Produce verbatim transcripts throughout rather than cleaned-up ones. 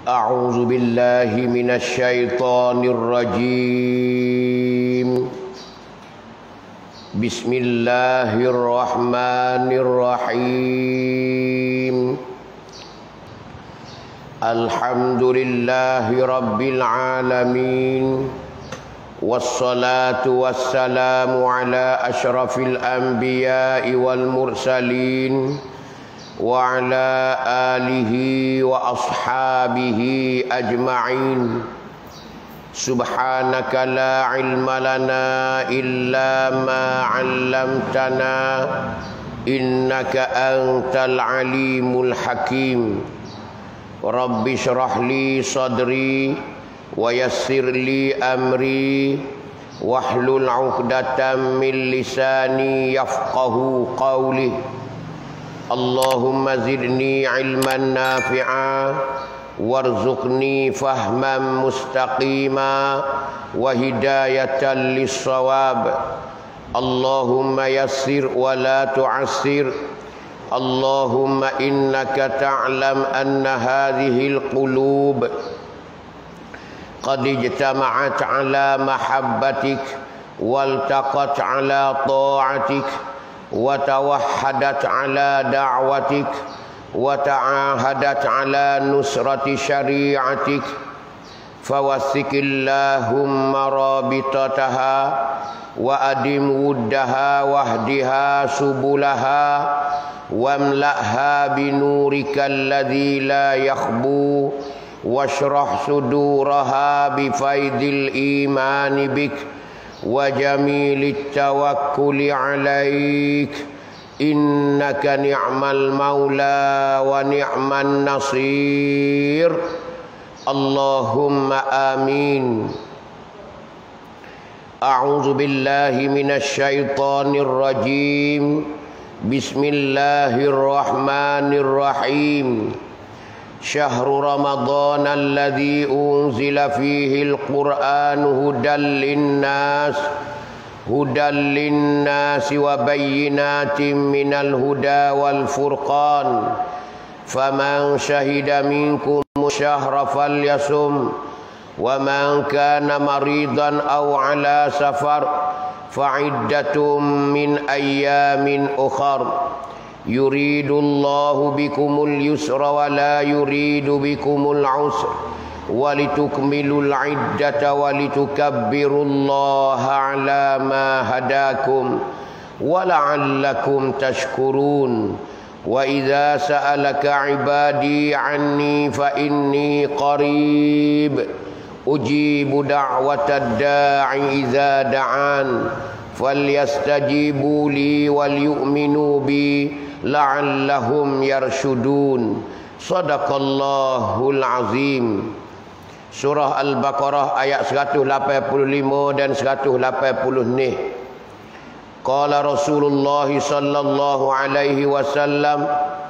A'udzu billahi minasyaitonir rajim. Bismillahirrahmanirrahim. Alhamdulillahi rabbil alamin. Wassalatu wassalamu ala asyrafil anbiya'i wal mursalin wa ala alihi wa ashabihi ajma'in. Subhanaka la ilma lana illa ma 'allamtana innaka antal alimul hakim. Rabbi shrah li sadri wa yassir li amri wahlul 'uqdatam min lisani yafqahu qawli. Allahumma zidni ilman nafi'a warzuqni fahman mustaqima wa hidayatan lis-shawab. Allahumma yassir wa la tu'assir. Allahumma innaka ta'lam anna hadhihi al-qulub qad ijtama'at ala mahabbatik waltaqat ala ta'atik wa tawahhadat ala da'watik wa ta'ahadat ala nusrati syari'atik fawassikillahumma rabitataha wa adim wuddaha wahdiha subulaha wamla'ha binurika alladhi la yakhbu washrah suduraha bifaidil imani bik wa jamilit tawakkuli alaik innaka ni'mal maula wa ni'man nasir. Allahumma amin. A'udzu billahi minasy syaithanir rajim. Bismillahirrahmanirrahim. Syahrul Ramadan alladzi unzila fihi al-Qur'an hudan linnas hudan linnas wa bayyinatin minal huda wal furqan. Faman syahida minkum syahra falyasum wa man kana maridan aw ala safar fa'iddatum min ayyamin ukhar. Yuridullahu bikumul yusra wa la yuridu bikumul usra walitukmilul iddata walitukabbirullaha ala ma hadakum wa la'allakum tashkurun. Wa idza sa'alaka ibadi anni fa inni qarib ujibu da'watad da'i idza da'an falyastajibu li wal yu'minu bi la'allahum yarshudun. Sadaqallahul azim. Surah Al-Baqarah ayat seratus lapan puluh lima dan seratus lapan puluh ni. Qala Rasulullah sallallahu alaihi wasallam,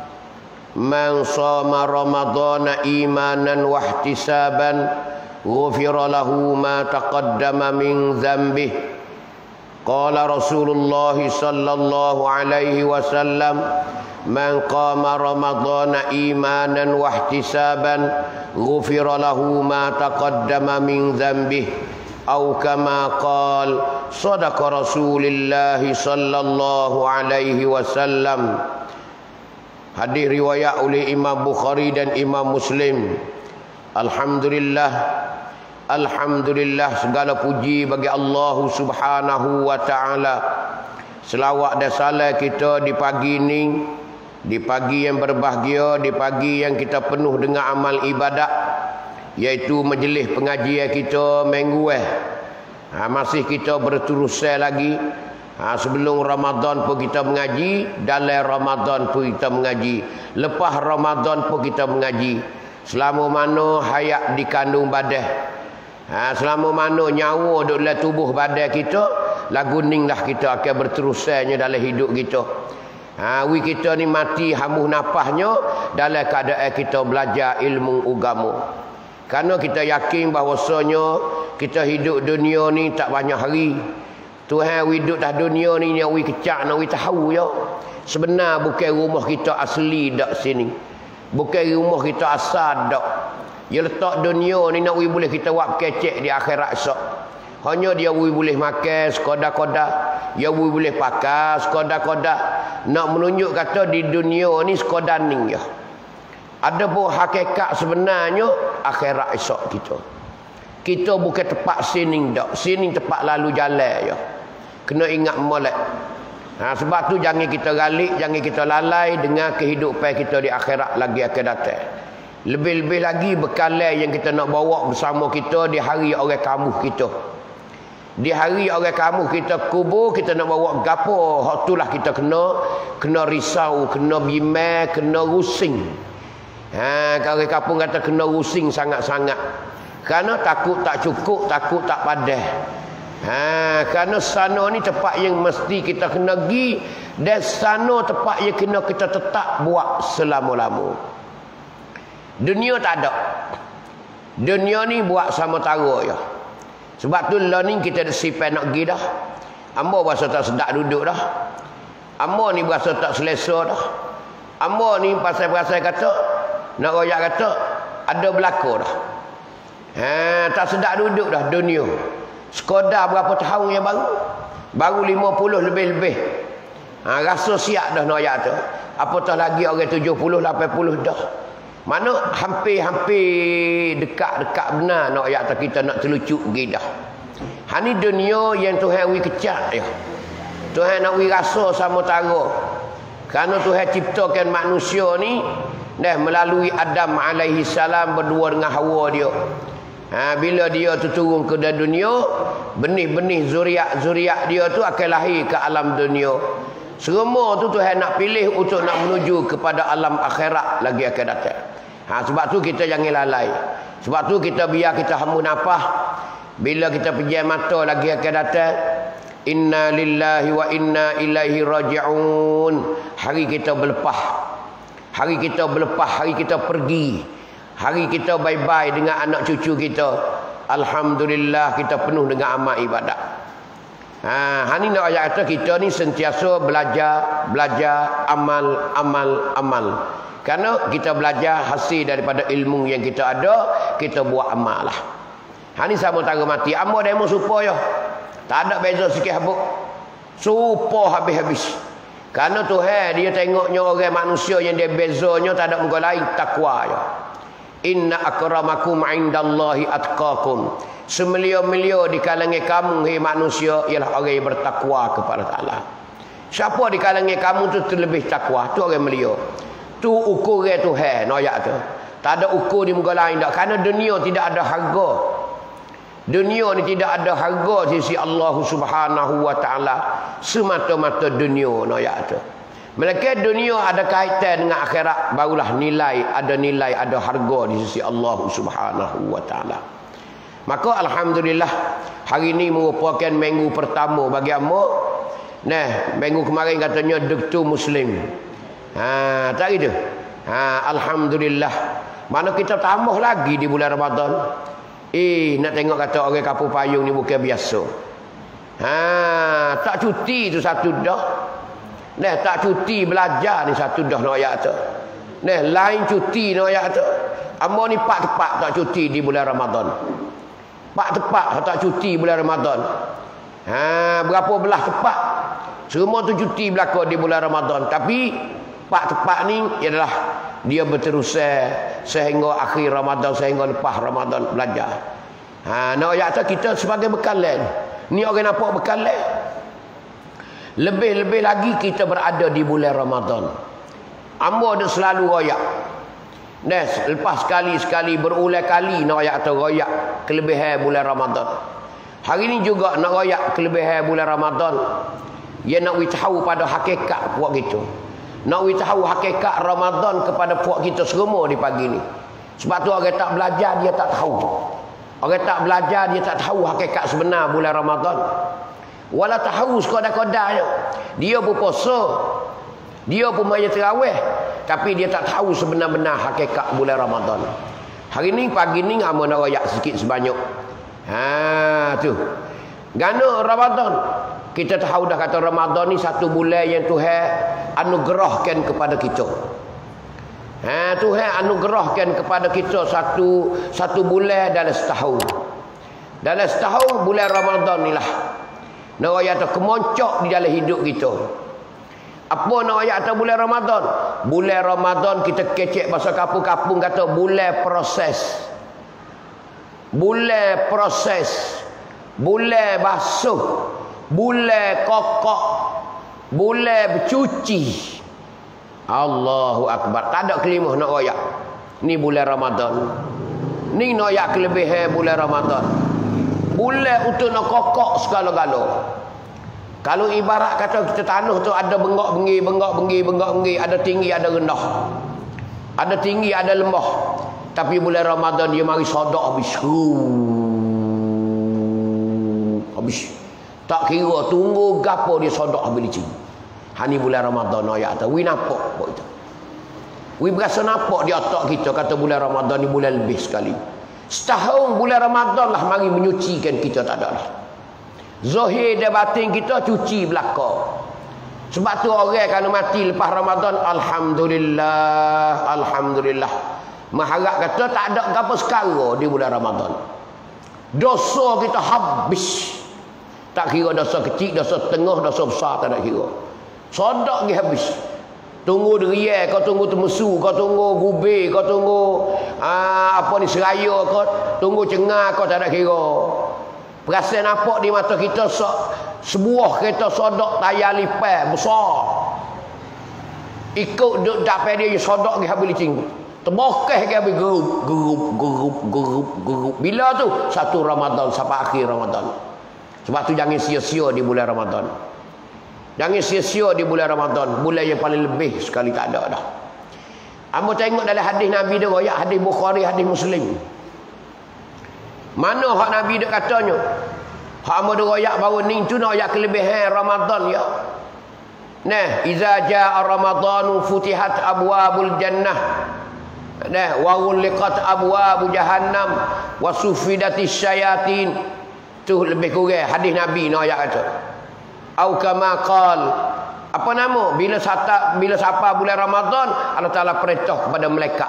man shama ramadhana imanan wa ihtisaban ghufira lahu ma taqaddama min dhanbihi. Qala Rasulullah sallallahu alaihi wasallam, man qama ramadhana imanan wa ihtisaban ghufira lahu ma taqaddama min dhanbihi aw kama qala. Sadaqa Rasulullah sallallahu alaihi wasallam. Hadis riwayat oleh Imam Bukhari dan Imam Muslim. Alhamdulillah, Alhamdulillah, segala puji bagi Allah Subhanahu wa taala. Selawat dan salam kita di pagi ini, di pagi yang berbahagia, di pagi yang kita penuh dengan amal ibadat, iaitu majlis pengajian kita minggu eh. Ha, masih kita berterusan lagi. Ha, sebelum Ramadan pun kita mengaji, dalam Ramadan pun kita mengaji, lepas Ramadan pun kita mengaji. Selama mana hayat dikandung badan, ha, selama mana nyawa duduk dalam tubuh badan kita, lagu ninglah kita akan berterusannya dalam hidup kita. Ha, we kita ni mati hamuh napasnya dalam keadaan kita belajar ilmu agama. Karena kita yakin bahawasanya kita hidup dunia ni tak banyak hari. Tuhan we hidup dah dunia ni yang we kecak nak we tahu ya. Sebenar bukan rumah kita asli dak sini. Bukan rumah kita asal dak. Dia letak dunia ni nak we boleh kita buat kecek di akhirat esok. Hanya dia we boleh makan sekodak-kodak, dia we boleh pakai sekodak-kodak. Nak menunjuk kata di dunia ni sekadar ni ya. Ada pun hakikat sebenarnya akhirat esok kita. Kita bukan tempat sini dak. Sini tempat lalu jalan ya. Kena ingat molek. Ha, sebab tu jangan kita galik, jangan kita lalai dengan kehidupan kita di akhirat lagi akan datang. Lebih-lebih lagi bekalan yang kita nak bawa bersama kita di hari orang kamu kita. Di hari orang kamu kita kubur, kita nak bawa gapo, hak itulah kita kena kena risau, kena bimbang, kena rusing. Ha, kalau orang kampung kata kena rusing sangat-sangat. Kerana takut tak cukup, takut tak padah. Ha, kerana sana ni tempat yang mesti kita kena pergi, dan sana tempat yang kena kita tetap buat selama-lama. Dunia tak ada. Dunia ni buat sama tara ya. Sebab tu lah ni kita sipai nak pergi dah. Ambo berasa tak sedap duduk dah. Ambo ni berasa tak selesa dah. Ambo ni pasal-pasal kata, nak royak kata, ada berlaku dah. Ha, tak sedap duduk dah dunia. Sekadar berapa tahun yang baru? Baru lima puluh lebih-lebih. Ha, rasa siap dah nak royak tu. Apatah lagi orang tujuh puluh, lapan puluh dah. Mana hampir-hampir dekat-dekat benar nak ayat kita nak terlucuk pergi dah. Ha ni dunia yang Tuhan wi kecak ya. Tuhan nak wi rasa sama tara. Kerana Tuhan ciptakan manusia ni dah melalui Adam alaihi salam berdua dengan Hawa dia. Ha, bila dia tu turun ke dalam dunia, benih-benih zuriat-zuriat dia tu akan lahir ke alam dunia. Semua tu Tuhan nak pilih untuk nak menuju kepada alam akhirat lagi akan datang. Ha, sebab tu kita jangan lalai. Sebab tu kita biar kita hembus nafas. Bila kita pejam mata lagi akan datang. Inna lillahi wa inna ilaihi raji'un. Hari kita berlepas. Hari kita berlepas, hari kita pergi. Hari kita bye-bye dengan anak cucu kita. Alhamdulillah kita penuh dengan amal ibadat. Ha, hari nak ayat kata kita ni sentiasa belajar, belajar, amal, amal, amal. Kerana kita belajar hasil daripada ilmu yang kita ada, kita buat amal lah. Hari sama tara mati. Amo demo supaya tak ada beza sikit habuk. Supa habis-habis. Kerana Tuhan dia tengoknya orang manusia yang dia bezanya tak ada muka lain, takwa je. Inna akramakum indallahi atqakum. Semelia-melia di kalangan kamu hai manusia ialah orang yang bertakwa kepada Allah. Siapa di kalangan kamu tu terlebih takwa, tu orang melia. Tu ukuran Tuhan ayat tu. Tak ada ukur di muka lain dak. Kerana dunia tidak ada harga. Dunia ni tidak ada harga di sisi Allah Subhanahu wa taala. Semata-mata dunia ayat tu. Melainkan dunia ada kaitan dengan akhirat, barulah nilai, ada nilai, ada harga di sisi Allah Subhanahu wa taala. Maka alhamdulillah hari ini merupakan minggu pertama bagi amo. Nah, minggu kemarin katanya Dektu Muslim. Ha, tak gitu. Ha, alhamdulillah. Mana kita tambah lagi di bulan Ramadan. Eh, nak tengok kata orang Kampung Payung ni bukan biasa. Ha, tak cuti tu satu dah. Nah, tak cuti belajar ni satu dah nak ayat tu. Nah, lain cuti nak ayat tu. Amo ni pak tepat tak cuti di bulan Ramadan. Pak tepat tak cuti bulan Ramadan. Ha, berapa belah tepat? Semua tu cuti berlaku di bulan Ramadan. Tapi pak tepat ni ialah dia berterusan sehingga akhir Ramadan, sehingga lepas Ramadan belajar. Ha, nak ayat tu kita sebagai bekalan. Ni orang nampak bekalan. Lebih-lebih lagi kita berada di bulan Ramadan. Ambo ada selalu royak. Nes, lepas sekali-sekali berulang kali nak royak atau royak kelebihan bulan Ramadan. Hari ini juga nak royak kelebihan bulan Ramadan. Dia nak tahu pada hakikat puak kita. Nak tahu hakikat Ramadan kepada puak kita semua di pagi ni. Sebab tu orang tak belajar dia tak tahu. Orang tak belajar dia tak tahu hakikat sebenar bulan Ramadan. Wala tahu sekadar-kadarnya. Dia berpuasa. Dia pun maya terawih. Tapi dia tak tahu sebenar-benar hakikat bulan Ramadan. Hari ni pagi ni amo nak royak sikit sebanyak. Ha tu. Gana Ramadan. Kita tahu dah kata Ramadan ni satu bulan yang Tuhan anugerahkan kepada kita. Ha, Tuhan anugerahkan kepada kita satu satu bulan dalam setahun. Dalam setahun bulan Ramadan inilah. Nak ayat kemoncok di dalam hidup kita. Apa nak ayat bulan Ramadan? Bulan Ramadan kita kecek bahasa kapung-kapung kata bulan proses. Bulan proses. Bulan basuh. Bulan kokok. Bulan bercuci. Allahu Akbar. Tak ada kelimah nak royak. Ni bulan Ramadan. Ni nak royak kelebihan bulan Ramadan. Bulan untuk nak kokok segala-gala. Kalau ibarat kata kita tanah tu ada bengok bengi, bengok bengi, bengok bengi, ada tinggi, ada rendah. Ada tinggi, ada lembah. Tapi bulan Ramadan dia mari sodak habis. Habis. Tak kira tunggu gapo dia sodak habis licin. Hani bulan Ramadan ayat tu. Wi nampak apa itu. Wi berasa nampak di otak kita kata bulan Ramadan ni bulan lebih sekali. Setahun bulan Ramadan lah mari menyucikan kita, tak ada lah. Zahir dan batin kita cuci belaka. Sebab tu orang kalau mati lepas Ramadan alhamdulillah, alhamdulillah. Mengharap kata tak ada apa sekara di bulan Ramadan. Dosa kita habis. Tak kira dosa kecil, dosa tengah, dosa besar, tak ada kira. Sodak dia habis. Tunggu deria, kau tunggu temesu, kau tunggu gube, kau tunggu aa, apa ni seraya, kau tunggu cengah, kau tak ada kira. Perasaan nampak di mata kita so, sebuah kereta sodak tayar lipat besar. Ikut duk dapat dia sodak dia habis licin. Terbokeh dia habis gerup, gerup, gerup, gerup, gerup. Bila tu? Satu Ramadan sampai akhir Ramadan. Sebab tu jangan sia-sia di bulan Ramadan. Jangan sia-sia di bulan Ramadan. Bulan yang paling lebih sekali tak ada dah. Amba tengok dalam hadis Nabi dia royak, hadis Bukhari, hadis Muslim. Mana hak Nabi dia katanya? Hak amba dia royak baru ni tu nak royak kelebihan Ramadan ya. Nah, iza jaa Ramadanu futihat abwabul jannah. Nah, wa ghuliqat abwabu jahannam wa sufidatis syayatin. Tu lebih kurang hadis Nabi nak royak kata. Au kama qal, apa nama bila sata bila siapa bulan Ramadan Allah Taala perintah kepada malaikat,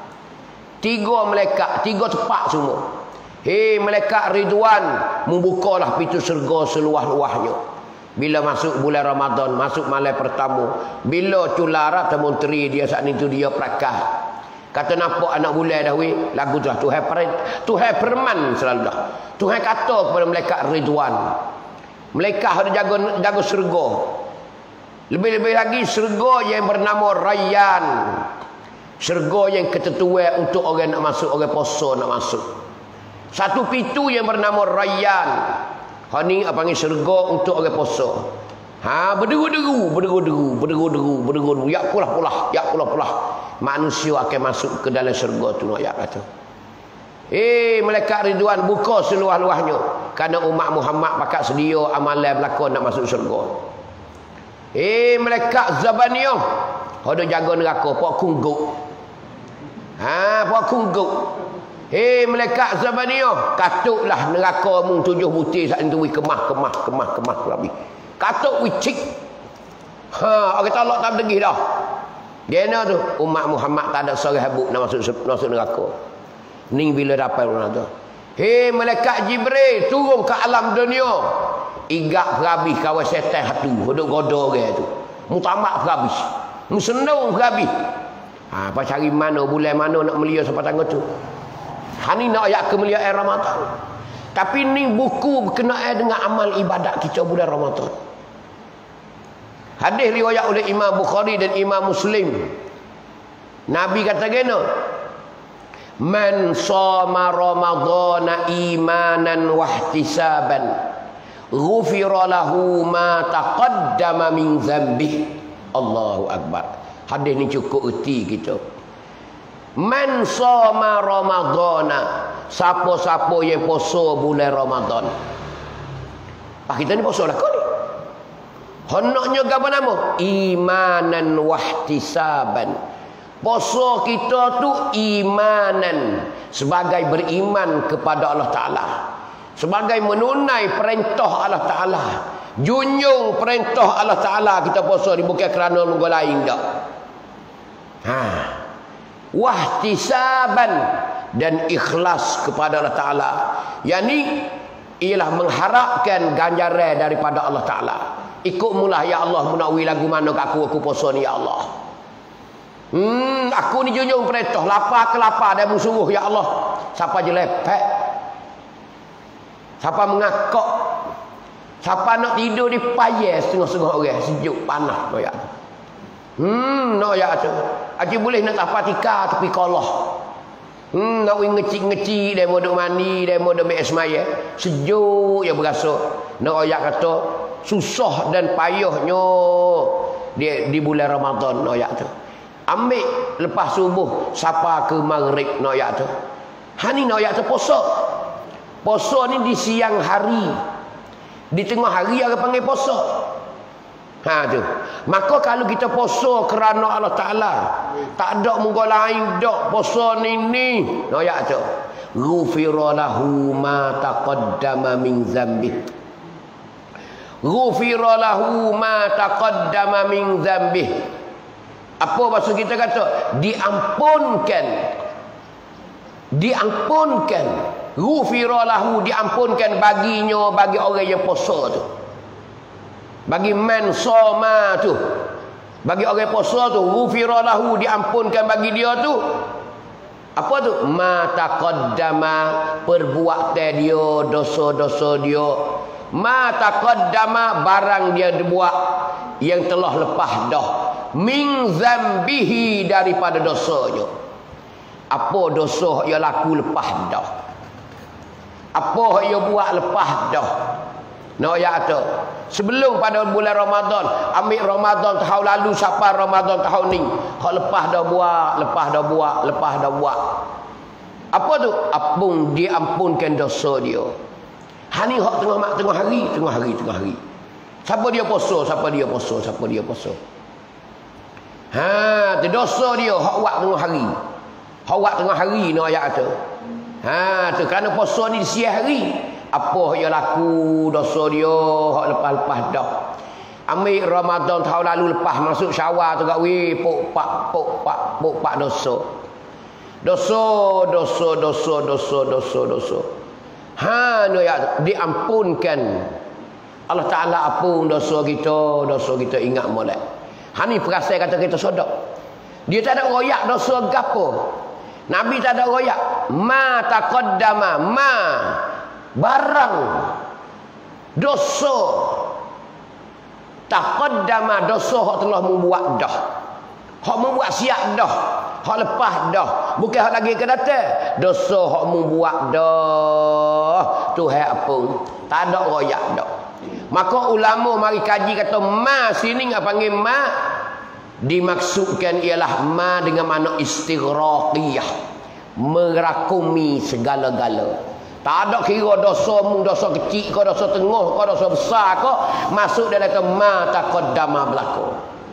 tiga malaikat, tiga tempat semua. Hei malaikat Ridwan, membukalah pintu syurga seluas-luasnya. Bila masuk bulan Ramadan, masuk malam pertama, bila culara menteri dia saat itu dia prakah. Kata nampak anak bulan dah weh, lagu tu Tuhan perintah, Tuhan firman selalu dah. Tuhan kata kepada malaikat Ridwan, malaikat ada jaga jaga syurga. Lebih-lebih lagi syurga yang bernama Rayyan. Syurga yang ketentuan untuk orang nak masuk, orang puasa nak masuk. Satu pintu yang bernama Rayyan. Ha ni apa panggil syurga untuk orang puasa. Ha berderu-deru, berderu-deru, berderu-deru, berderu-deru. Ya pulah-pulah, ya pulah-pulah. Manusia akan masuk ke dalam syurga tu nak ya kata. Eh malaikat Ridwan buka seluas-luasnya. Kerana umat Muhammad pakat sedia amalan berlakon nak masuk syurga. Eh malaikat Zabaniyah ada jaga neraka pak kungguk. Ha pak kungguk. Eh malaikat Zabaniyah katuklah neraka mung tujuh butir sak tu kemah kemah kemah kemah habis. Katuk wicik. Ha orang tolak tak degih dah. Dia tu umat Muhammad tak ada seorang habuk nak masuk masuk neraka. Ni bila dapat orang tu. Hei malaikat Jibril turun ke alam dunia. Igak perhabis kawan setan satu. Duduk goda orang tu. Mutamak perhabis. Musenung perhabis. Ha, apa cari mana bulan mana nak melia sampai tangga tu. Ha ni nak ayat kemuliaan Ramadan. Tapi ni buku berkenaan dengan amal ibadat kita bulan Ramadan. Hadis riwayat oleh Imam Bukhari dan Imam Muslim. Nabi kata gini, man shoma ramadhana imanan wa ihtisaban ghufira lahu ma taqaddama min dzambihi. Allahu akbar. Hadis ni cukup erti kita. Man shoma ramadhana, siapa-siapa yang puasa bulan Ramadan. Pak kita ni puasa lah kau ni. Honoknya apa nama? Imanan wa ihtisaban. Puasa kita tu imanan, sebagai beriman kepada Allah Ta'ala, sebagai menunai perintah Allah Ta'ala, junjung perintah Allah Ta'ala. Kita puasa ni bukan kerana nunggu lain tak. Ha. wahtisaban, dan ikhlas kepada Allah Ta'ala. Yang ni ialah mengharapkan ganjaran daripada Allah Ta'ala. Ikut mulah ya Allah, menawi lagu mana kat aku, aku puasa ni ya Allah. Hmm, aku ni junjung perintah, lapar ke lapar dan musuh ya Allah. Siapa je lepek, siapa mengakak, siapa nak tidur di payah setengah-setengah orang, sejuk panas noyak. Hmm, noyak tu. Aji boleh nak tapa tika tapi kalah. Hmm, nak ngecik-ngecik dia modok mandi, dia modok mek semaya. Sejuk ya berasa. Nak oyak kata susah dan payahnya dia di bulan Ramadan noyak tu. Ambil lepas subuh siapa ke maghrib noyak tu. Hani noyak tu puasa. Puasa ni di siang hari. Di tengah hari orang panggil puasa. Ha tu. Maka kalau kita puasa kerana Allah Taala, tak ada muka lain dak puasa ni ni. Noyak tu. Ghufira lahu ma taqaddama min dzambih. Ghufira lahu ma taqaddama min dzambih. Apa maksud kita kata? Diampunkan. Diampunkan. Ghufira lahu, diampunkan baginya, bagi orang yang puasa tu. Bagi man soma tu, bagi orang puasa tu, ghufira lahu, diampunkan bagi dia tu. Apa tu? Ma taqaddama, perbuatan dia, dosa-dosa dia. Ma taqaddama, barang dia buat yang telah lepas dah. Min zambihi, daripada dosanya. Apa dosa yang laku lepas dah? Apa yang buat lepas dah? Nak ya tu. Sebelum pada bulan Ramadan, ambil Ramadan tahun lalu sampai Ramadan tahun ni, hak lepas dah buat, lepas dah buat, lepas dah buat. Apa tu? Apung diampunkan dosa dia. Hani hak tengah mak tengah hari, tengah hari, tengah hari. Siapa dia puasa, siapa dia puasa, siapa dia puasa. Ha, tu dosa dia hak buat tengah hari. Hak buat tengah hari nak ayat tu. Ha, tu kerana puasa ni di siang hari. Apa yang laku dosa dia hak lepas-lepas dah. Ambil Ramadan tahun lalu lepas masuk Syawal tu kat we pok pak pok pak pok pak dosa. Dosa, dosa, dosa, dosa, dosa, dosa. Ha, no ya diampunkan. Allah Taala ampun dosa kita, dosa kita ingat molek. Ha ni perasan kata kita sedap. Dia tak ada royak dosa gapo. Nabi tak ada royak. Ma taqaddama, ma barang dosa taqaddama, dosa hak telah membuat dah, hak membuat siap dah, hak lepas dah, bukan hak lagi ke datang. Dosa hak membuat dah Tuhan apun, tak ada royak dah. Maka ulama mari kaji kata ma sini ngap panggil ma, dimaksudkan ialah ma dengan makna istighraqiyah, merakumi segala-gala. Tak ada kira dosa mu, dosa kecil ke, dosa tengah ke, dosa besar ke, masuk dalam kata ma taqaddama berlaku.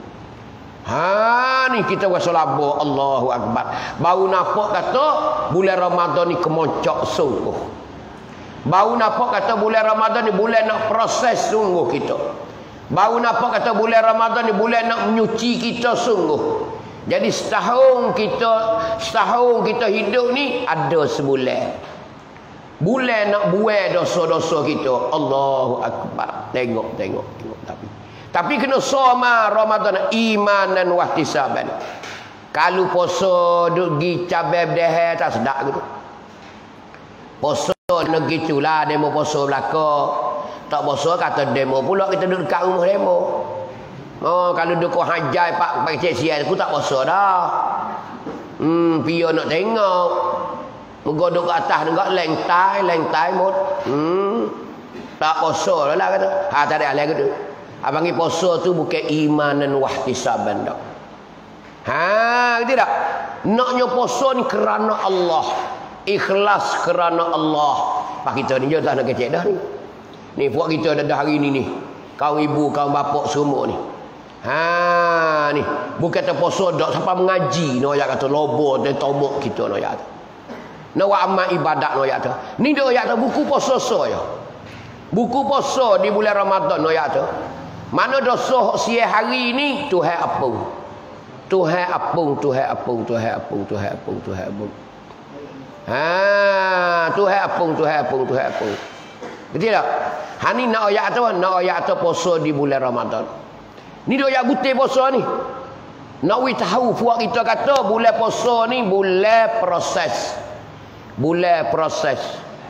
Ha ni kita rasa laba, Allahu Akbar. Baru nampak kata bulan Ramadan ni kemoncok sungguh. Baru nampak kata bulan Ramadan ni bulan nak proses sungguh kita. Baru nampak kata bulan Ramadan ni bulan nak menyuci kita sungguh. Jadi setahun kita setahun kita hidup ni ada sebulan. Bulan nak buai dosa-dosa kita. Allahu Akbar. Tengok, tengok, tengok. Tapi tapi kena soma Ramadan imanan wahtisaban. Kalau puasa duk gi cabai berdeh tak sedap gitu. Puasa nak gitulah demo puasa belaka. Tak puasa kata demo pula kita duduk dekat rumah demo. Oh, kalau duk hajai pak pak cek sial aku tak puasa dah. Hmm, pia nak tengok. Menggodok ke atas dengar lengtai, lengtai mot. Hmm. Tak puasa lah kata. Ha tak ada lagi tu. Abang ni puasa tu bukan imanan wahtisaban dak. Ha, gitu tak? Naknya puasa ni kerana Allah. Ikhlas kerana Allah. Pak kita ni je tak nak kecek dah ni. Ni puak kita dah hari ni ni. Kaum ibu, kaum bapak semua ni. Ha ni, bukan terpuasa dak sampai mengaji no ayat kata lobo dan tomok kita no ayat. Nak buat amal ibadat no ayat tu. Ni dia ayat tu buku puasa ya. Buku puasa di bulan Ramadan no ayat tu. Mana dosa siang hari ni Tuhan apa? Tuhan apung, Tuhan apung, Tuhan apung, Tuhan apung, Tuhan apung. Ha, Tuhan apung, Tuhan apung, Tuhan apung. Betul tak? Ha ni nak ayat tu, nak ayat tu puasa di bulan Ramadan. Ni dia ayat butir puasa ni. Nak we tahu puak kita kata bulan puasa ni bulan proses. Bulan proses.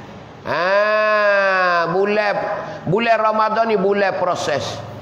Ha, bulan bulan Ramadan ni bulan proses.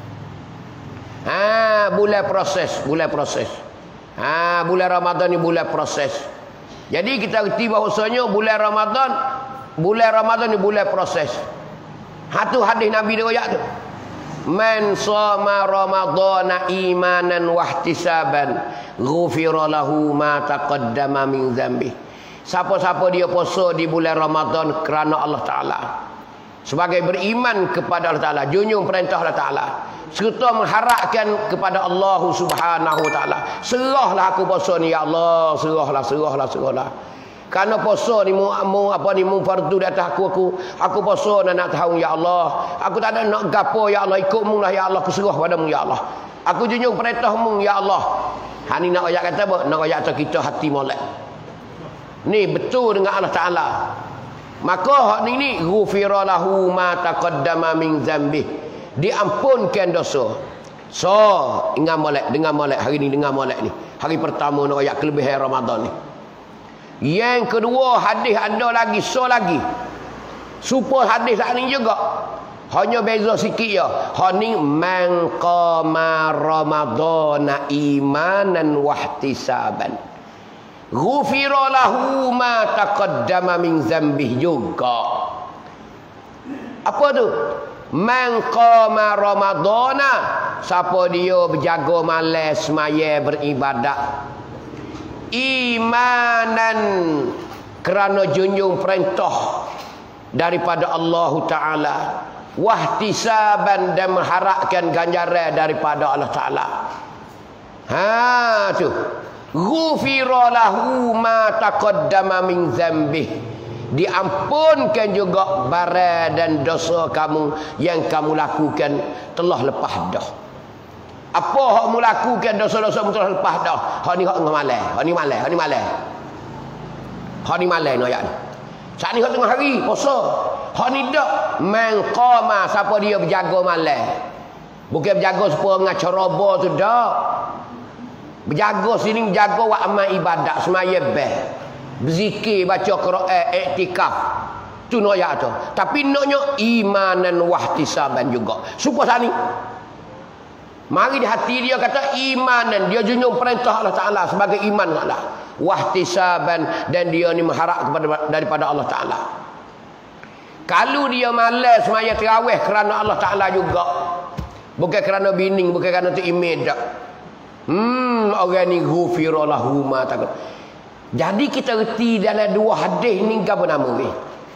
Ha, bulan proses, bulan proses. Ha, bulan Ramadan ni bulan proses. Jadi kita reti bahawasanya bulan Ramadan, bulan Ramadan ni bulan proses. Ha tu hadis Nabi dia ayat tu. Man shoma ramadhana imanan wa ihtisaban ghufira lahu ma taqaddama min dzambi. Siapa-siapa dia puasa di bulan Ramadan kerana Allah Taala, sebagai beriman kepada Allah Taala, junjung perintah Allah Taala, serta mengharapkan kepada Allah Subhanahu Wa Taala. Serahlah aku puasa ni ya Allah, serahlah, serahlah, serahlah. Karena puasa ni mu, mu apa ni mu fardu di atas aku, aku aku puasa nak nak tahu ya Allah. Aku tak ada nak gapo ya Allah, ikut mu lah ya Allah, aku serah padamu ya Allah. Aku junjung perintahmu ya Allah. Ha ni nak ayat kata apa? Nak ayat kata kita hati molek. Ni betul dengan Allah Taala. Maka hak ni ni ghufira lahu ma taqaddama min dzambi. Diampunkan dosa. So, ingat molek, dengar molek hari ni, dengar molek ni. Hari pertama nak ayat kelebihan Ramadan ni. Yang kedua hadis ada lagi, so lagi. Supaya hadis saat ni juga. Hanya beza sikit ya. Ha ni man qama ramadhana imanan wa ihtisaban ghufira lahu ma taqaddama min dzambih juga. Apa tu? Man qama ramadhana, siapa dia berjaga malam semaya beribadat imanan kerana junjung perintah daripada Allah Taala, wahtisaban dan mengharapkan ganjaran daripada Allah Taala. Ha tu. Ghufira lahu ma taqaddama min dzambih. Diampunkan juga bara dan dosa kamu yang kamu lakukan telah lepas dah. Apa hak mu lakukan dosa-dosa mu telah lepas dah? Hak ni hak tengah malam, hak ni malam, hak ni malam. Hak ni malam no ayat ni. Saat ni hak tengah hari puasa. Hak ni dak man qama, siapa dia berjaga malam. Bukan berjaga supaya mengacar roba tu dak. Berjaga sini berjaga wa amal ibadat semaya beh. Berzikir, baca Quran, iktikaf. Tu no ayat tu. Tapi naknya imanan wahtisaban juga. Supaya saat ni mari di hati dia kata imanan, dia junjung perintah Allah Taala sebagai iman Allah. Wahtisaban, dan dia ni mengharap kepada daripada Allah Taala. Kalau dia malas semaya tarawih kerana Allah Taala juga. Bukan kerana bining, bukan kerana tu imej dak. Hmm, orang ni ghufira lahu ma taqad. Jadi kita reti dalam dua hadis ni apa nama ni?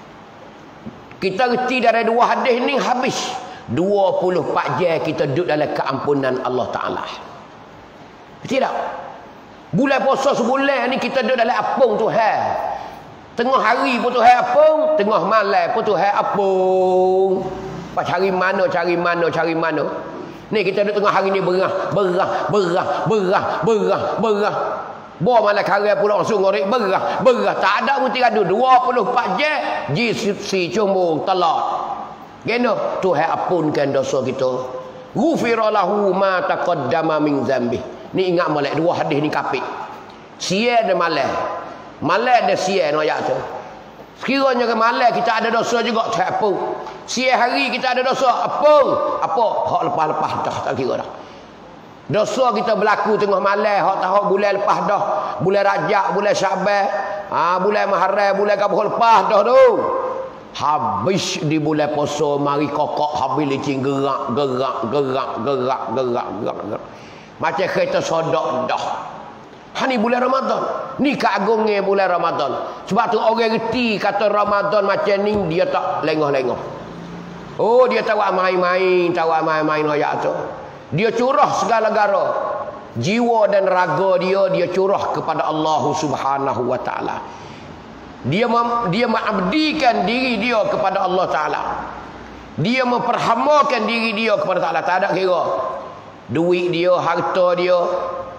Kita reti dalam dua hadis ni habis dua puluh empat jam kita duduk dalam keampunan Allah Taala. Betul tak? Bulan puasa sebulan ni kita duduk dalam apung Tuhan. Tengah hari pun Tuhan apung, tengah malam pun Tuhan apung. Pas cari mana, cari mana, cari mana. Ni kita duduk tengah hari ni berah, berah, berah, berah, berah, berah. Bawa malam karya pula langsung ngorek berah, berah. Tak ada pun tiradu dua puluh empat jam ji si cumung telat. Geno Tuhan ampunkan dosa kita. Ghufira lahu ma taqaddama min dzambi. Ni ingat molek dua hadis ni kapit. Sia dan malam. Malam ada sia no ayat tu. Sekiranya ke malam kita ada dosa juga tak apa. Sia hari kita ada dosa apa? Apa? Hak lepas-lepas dah tak kira dah. Dosa kita berlaku tengah malam, hak tahu bulan lepas dah. Bulan Rajab, bulan Syaban, ah bulan Muharram, bulan Kabul lepas dah tu. Habis di bulan puasa mari kokok habis licin gerak gerak gerak gerak gerak gerak gerak macam kereta sodok dah. Ha ni bulan Ramadan, ni keagungnya bulan Ramadan. Sebab tu orang reti kata Ramadan macam ni dia tak lengah-lengah. Oh dia tahu main-main, tahu main-main ayat tu. Dia curah segala-gala jiwa dan raga dia, dia curah kepada Allah Subhanahu Wa Taala. Dia mem, dia mengabdikan diri dia kepada Allah Taala. Dia memperhamakan diri dia kepada Allah Taala. Tak ada kira duit dia, harta dia,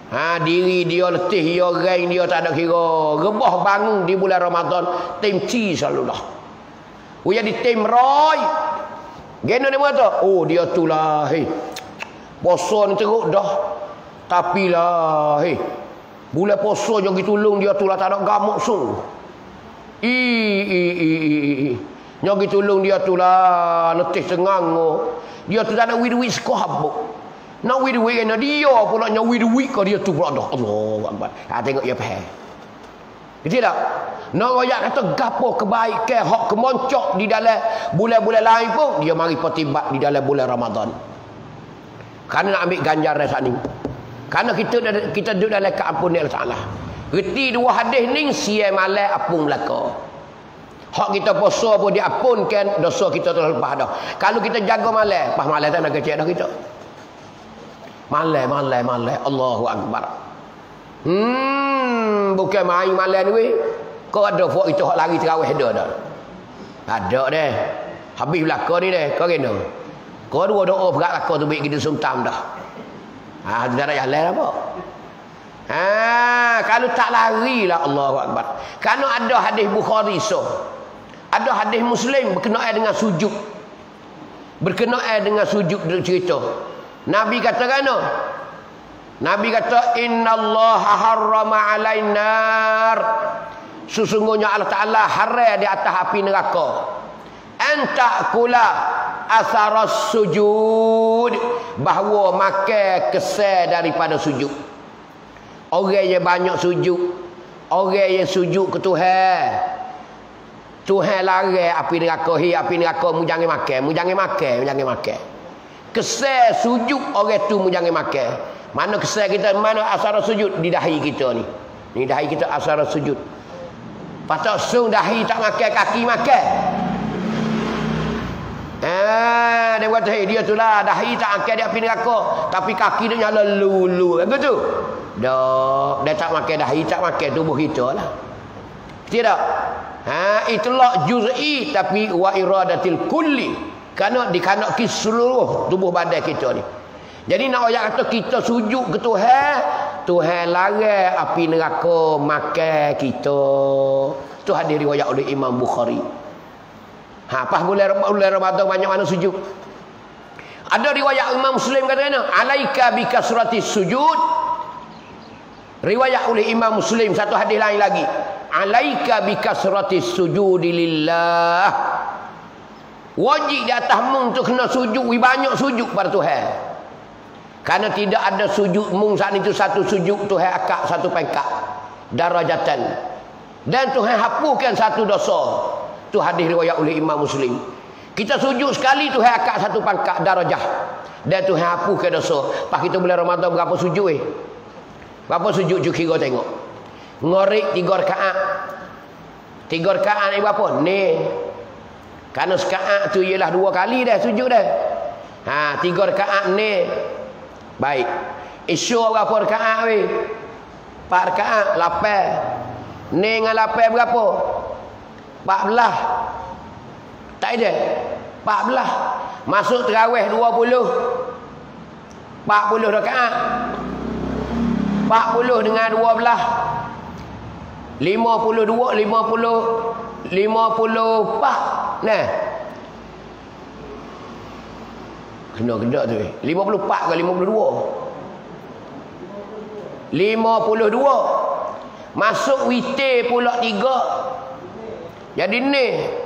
Ha, diri dia letih, dia orang dia tak ada kira. Rebah bangun di bulan Ramadan, tim ci selalu dah. Oh jadi tim roy. Gena dia kata, oh dia tu lah, hei. Puasa ni teruk dah. Tapi lah, hei. Bulan puasa je pergi tolong dia tu lah, tak ada gamuk sung. I i i i. Nya pergi tolong dia tu lah, letih tengang. Dia tu tak ada wid-wid sekolah habuk. Nak wid-wid kena dia pula nya wid-wid ke dia tu pula dah. Allahu akbar. Ha tengok dia faham. Betul tak? Nak royak kata gapo kebaikan hak kemoncok di dalam bulan-bulan lain pun dia mari pertibat di dalam bulan Ramadan. Kerana nak ambil ganjaran saat ni. Kerana kita kita duduk dalam keampunan Allah Taala. Reti dua hadis ni siang malam apung belaka. Hak kita puasa pun diampunkan, dosa kita telah lepas dah. Kalau kita jaga malam, pas malam tak nak kecek dah kita. Malam, malam, malam. Allahu Akbar. Hmm, bukan main malam ni weh. Kau ada fok itu hak lari terawih ada dah. Ada dah. Habis belaka ni dah. Kau kena. Kau dua doa berat belaka tu baik kita sumtam dah. Ha, tak ada jalan apa. Ha, kalau tak larilah Allahu Akbar. Kerana ada hadis Bukhari so. Ada hadis Muslim berkenaan dengan sujud. Berkenaan dengan sujud cerita. Nabi kata kana? Nabi kata innallaha harrama 'alain nar. Sesungguhnya Allah Taala haram di atas api neraka. Anta kula asaras sujud, bahawa makan kesal daripada sujud. Orang yang banyak sujud, orang yang sujud ke Tuhan, Tuhan larang api neraka, hi api neraka mu jangan makan, mu jangan makan, mu jangan makan. Kesal sujud orang tu mu jangan makan. Mana kesal kita, mana asar sujud di dahi kita ni. Ni dahi kita asar sujud. Patut sung dahi tak makan, kaki makan. Ah, dia kata hey, dia tu lah dahi tak makan dia api neraka, tapi kaki dia nyala lulu. Begitu. Dak, dia tak makan dahi, tak makan tubuh kita lah. Tidak. Ha, itlaq juz'i tapi wa iradatil kulli. Kerana dikanaki seluruh tubuh badan kita ni. Jadi nak ayat kata kita sujud ke Tuhan, Tuhan larang api neraka makan kita. Tu hadis riwayat oleh Imam Bukhari. Ha, pas bulan Ramadan banyak mana sujud. Ada riwayat Imam Muslim kata kena, alaika bikasratis sujud. Riwayat oleh Imam Muslim satu hadis lain lagi. Alaika bikasratis sujudi lillah. Wajib di atasmu untuk kena sujud, banyak sujud pada Tuhan. Kerana tidak ada sujud mung saat itu satu sujud Tuhan akak satu pangkat darajatan. Dan Tuhan hapuskan satu dosa. Tu hadis riwayat oleh Imam Muslim. Kita sujud sekali Tuhan akak satu pangkat darajah. Dan Tuhan hapuskan dosa. Pas kita bulan Ramadan berapa sujud eh? Berapa sujud je kira tengok. Ngorek tiga rakaat. Tiga rakaat ni berapa? Ni. Kerana sekaat tu ialah dua kali dah sujud dah. Ha, tiga rakaat ni. Baik. Isya berapa rakaat weh? Empat rakaat, lapan. Ni dengan lapan berapa? Empat belah. Tak ada. Empat belah. Masuk terawih dua puluh. Empat puluh rakaat. Empat puluh dengan dua belah. Lima puluh dua, lima puluh, lima puluh empat. Nah. Kena kedak tu eh. lima puluh empat ke lima puluh dua? lima puluh dua. Masuk witir pula tiga. Jadi ni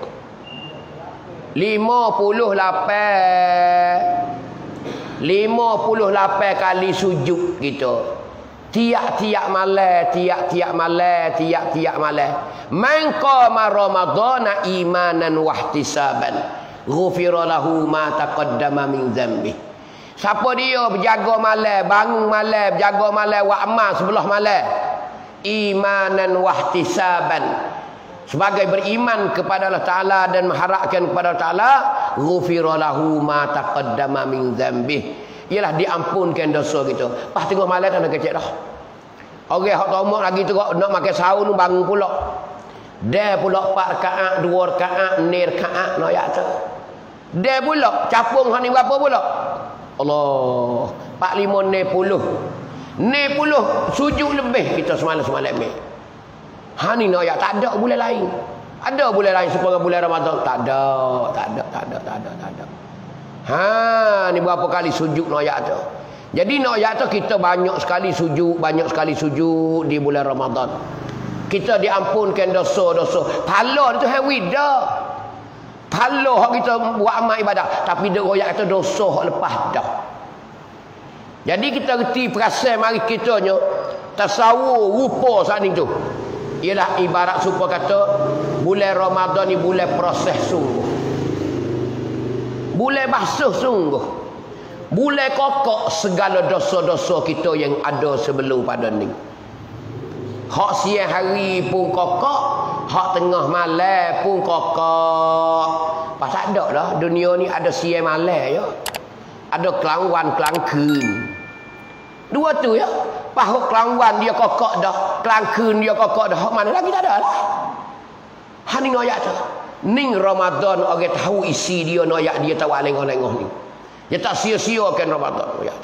lima puluh lapan. lima puluh lapan kali sujud kita. Tiap-tiap malam, tiap-tiap malam, tiap-tiap malam. Man qama ramadhana imanan wa ihtisaban, ghufira lahu ma taqaddama min dhanbi. Siapa dia berjaga malam, bangun malam, berjaga malam wa amal sebelah malam. Imanan wa ihtisaban. Sebagai beriman kepada Allah Taala dan mengharapkan kepada Allah Taala, ghufira lahu ma taqaddama min dhanbi. Ialah diampunkan dosa kita. Pas tengok malam tak nak kecek dah. Orang hak tomak lagi tu nak makan sahur nu bangun pula. Dia pula empat rakaat, dua rakaat, ni rakaat nak ayat tu. Dia pula capung hak ni berapa pula? Allah. empat lima ni puluh. Ni puluh sujud lebih kita semalam-semalam ni. Ha ni nak ayat tak ada bulan lain. Ada bulan lain supaya bulan Ramadan? Tak ada, tak ada, tak ada, tak ada, tak ada. Ha ni berapa kali sujud nak ayat tu. Jadi nak ayat tu kita banyak sekali sujud, banyak sekali sujud di bulan Ramadan. Kita diampunkan dosa-dosa. Pahala tu hawi dah. Pahala hak kita buat amal ibadat, tapi dia royak kata dosa hak lepas dah. Jadi kita reti perasan mari kitanya tasawur rupa saat ni tu. Ialah ibarat supaya kata bulan Ramadan ni bulan proses sungguh. Bulan basuh sungguh. Bulan kokok segala dosa-dosa kita yang ada sebelum pada ni. Hak siang hari pun kokok, hak tengah malam pun kokok. Pasal ada dah dunia ni ada siang malam ya. Ada kelangwan kelangkun. Dua tu ya. Pahuk kelangwan dia kokok dah, kelangkun dia kokok dah. Hak mana lagi tak ada lah. Ha ni ayat tu. Ning Ramadan orang tahu isi dia ayat dia tahu lengah-lengah ni. Dia tak sia-siakan Ramadan ayat.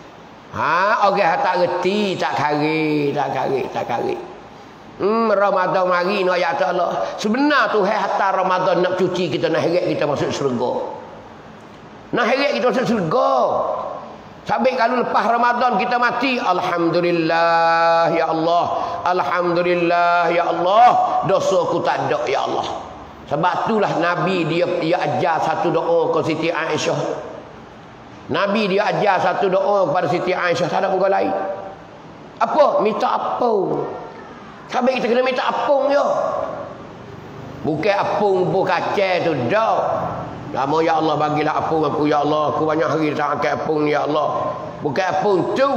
Ha orang tak reti, tak kari, tak kari, tak kari. Hmm Ramadan mari ayat Allah. Sebenar tu hai hatta Ramadan nak cuci kita, nak heret kita masuk syurga. Nak heret kita masuk syurga. Sampai kalau lepas Ramadan kita mati, alhamdulillah ya Allah, alhamdulillah ya Allah, dosaku tak ada ya Allah. Sebab itulah Nabi dia dia ajar satu doa ke Siti Aisyah. Nabi dia ajar satu doa kepada Siti Aisyah, tak ada muka lain. Apa? Minta apung. Sampai kita kena minta apung je. Bukan apung bu kacau tu dah. Lama ya Allah bagilah apung aku ya Allah. Aku banyak hari tak angkat apung ya Allah. Bukan apung tu.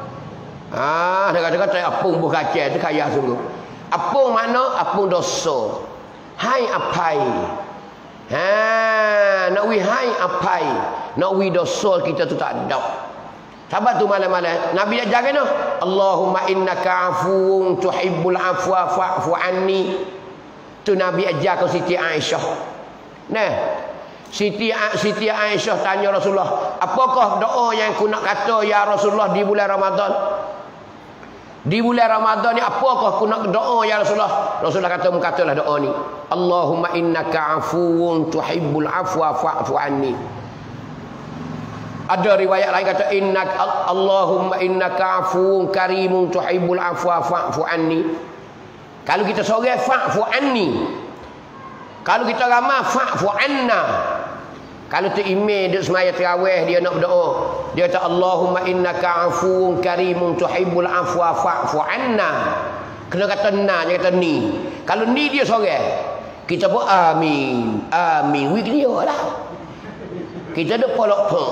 Ah, dia kata-kata apung bu kacau tu kaya sungguh. Apung mana? Apung dosa. Hai apai. Ha, nak wi hai apai. Nak wi dosa kita tu tak ada. Sabar tu malam-malam Nabi ajar kena. Allahumma innaka afuwun tuhibbul afwa fa'fu anni. Tu Nabi ajar ke Siti Aisyah. Nah, Siti Siti Aisyah tanya Rasulullah, apakah doa yang aku nak kata ya Rasulullah di bulan Ramadan? Di bulan Ramadan ni apakah aku nak doa ya Rasulullah? Rasulullah kata katalah doa ni. Allahumma innaka afuwun tuhibbul afwa fa'fu anni. Ada riwayat lain kata innak Allahumma innaka afuwun karimun tuhibbul afwa fa'fu anni. Kalau kita seorang fa'fu anni. Kalau kita ramai fa'fu anna. Kalau tu imam dia semaya tarawih dia nak berdoa, dia kata Allahumma innaka afuwun karimun tuhibbul afwa fa'fu anna. Kena kata na, dia kata ni. Kalau ni dia seorang, kita pun amin. Amin. Wik dia lah. Kita duk polok-polok.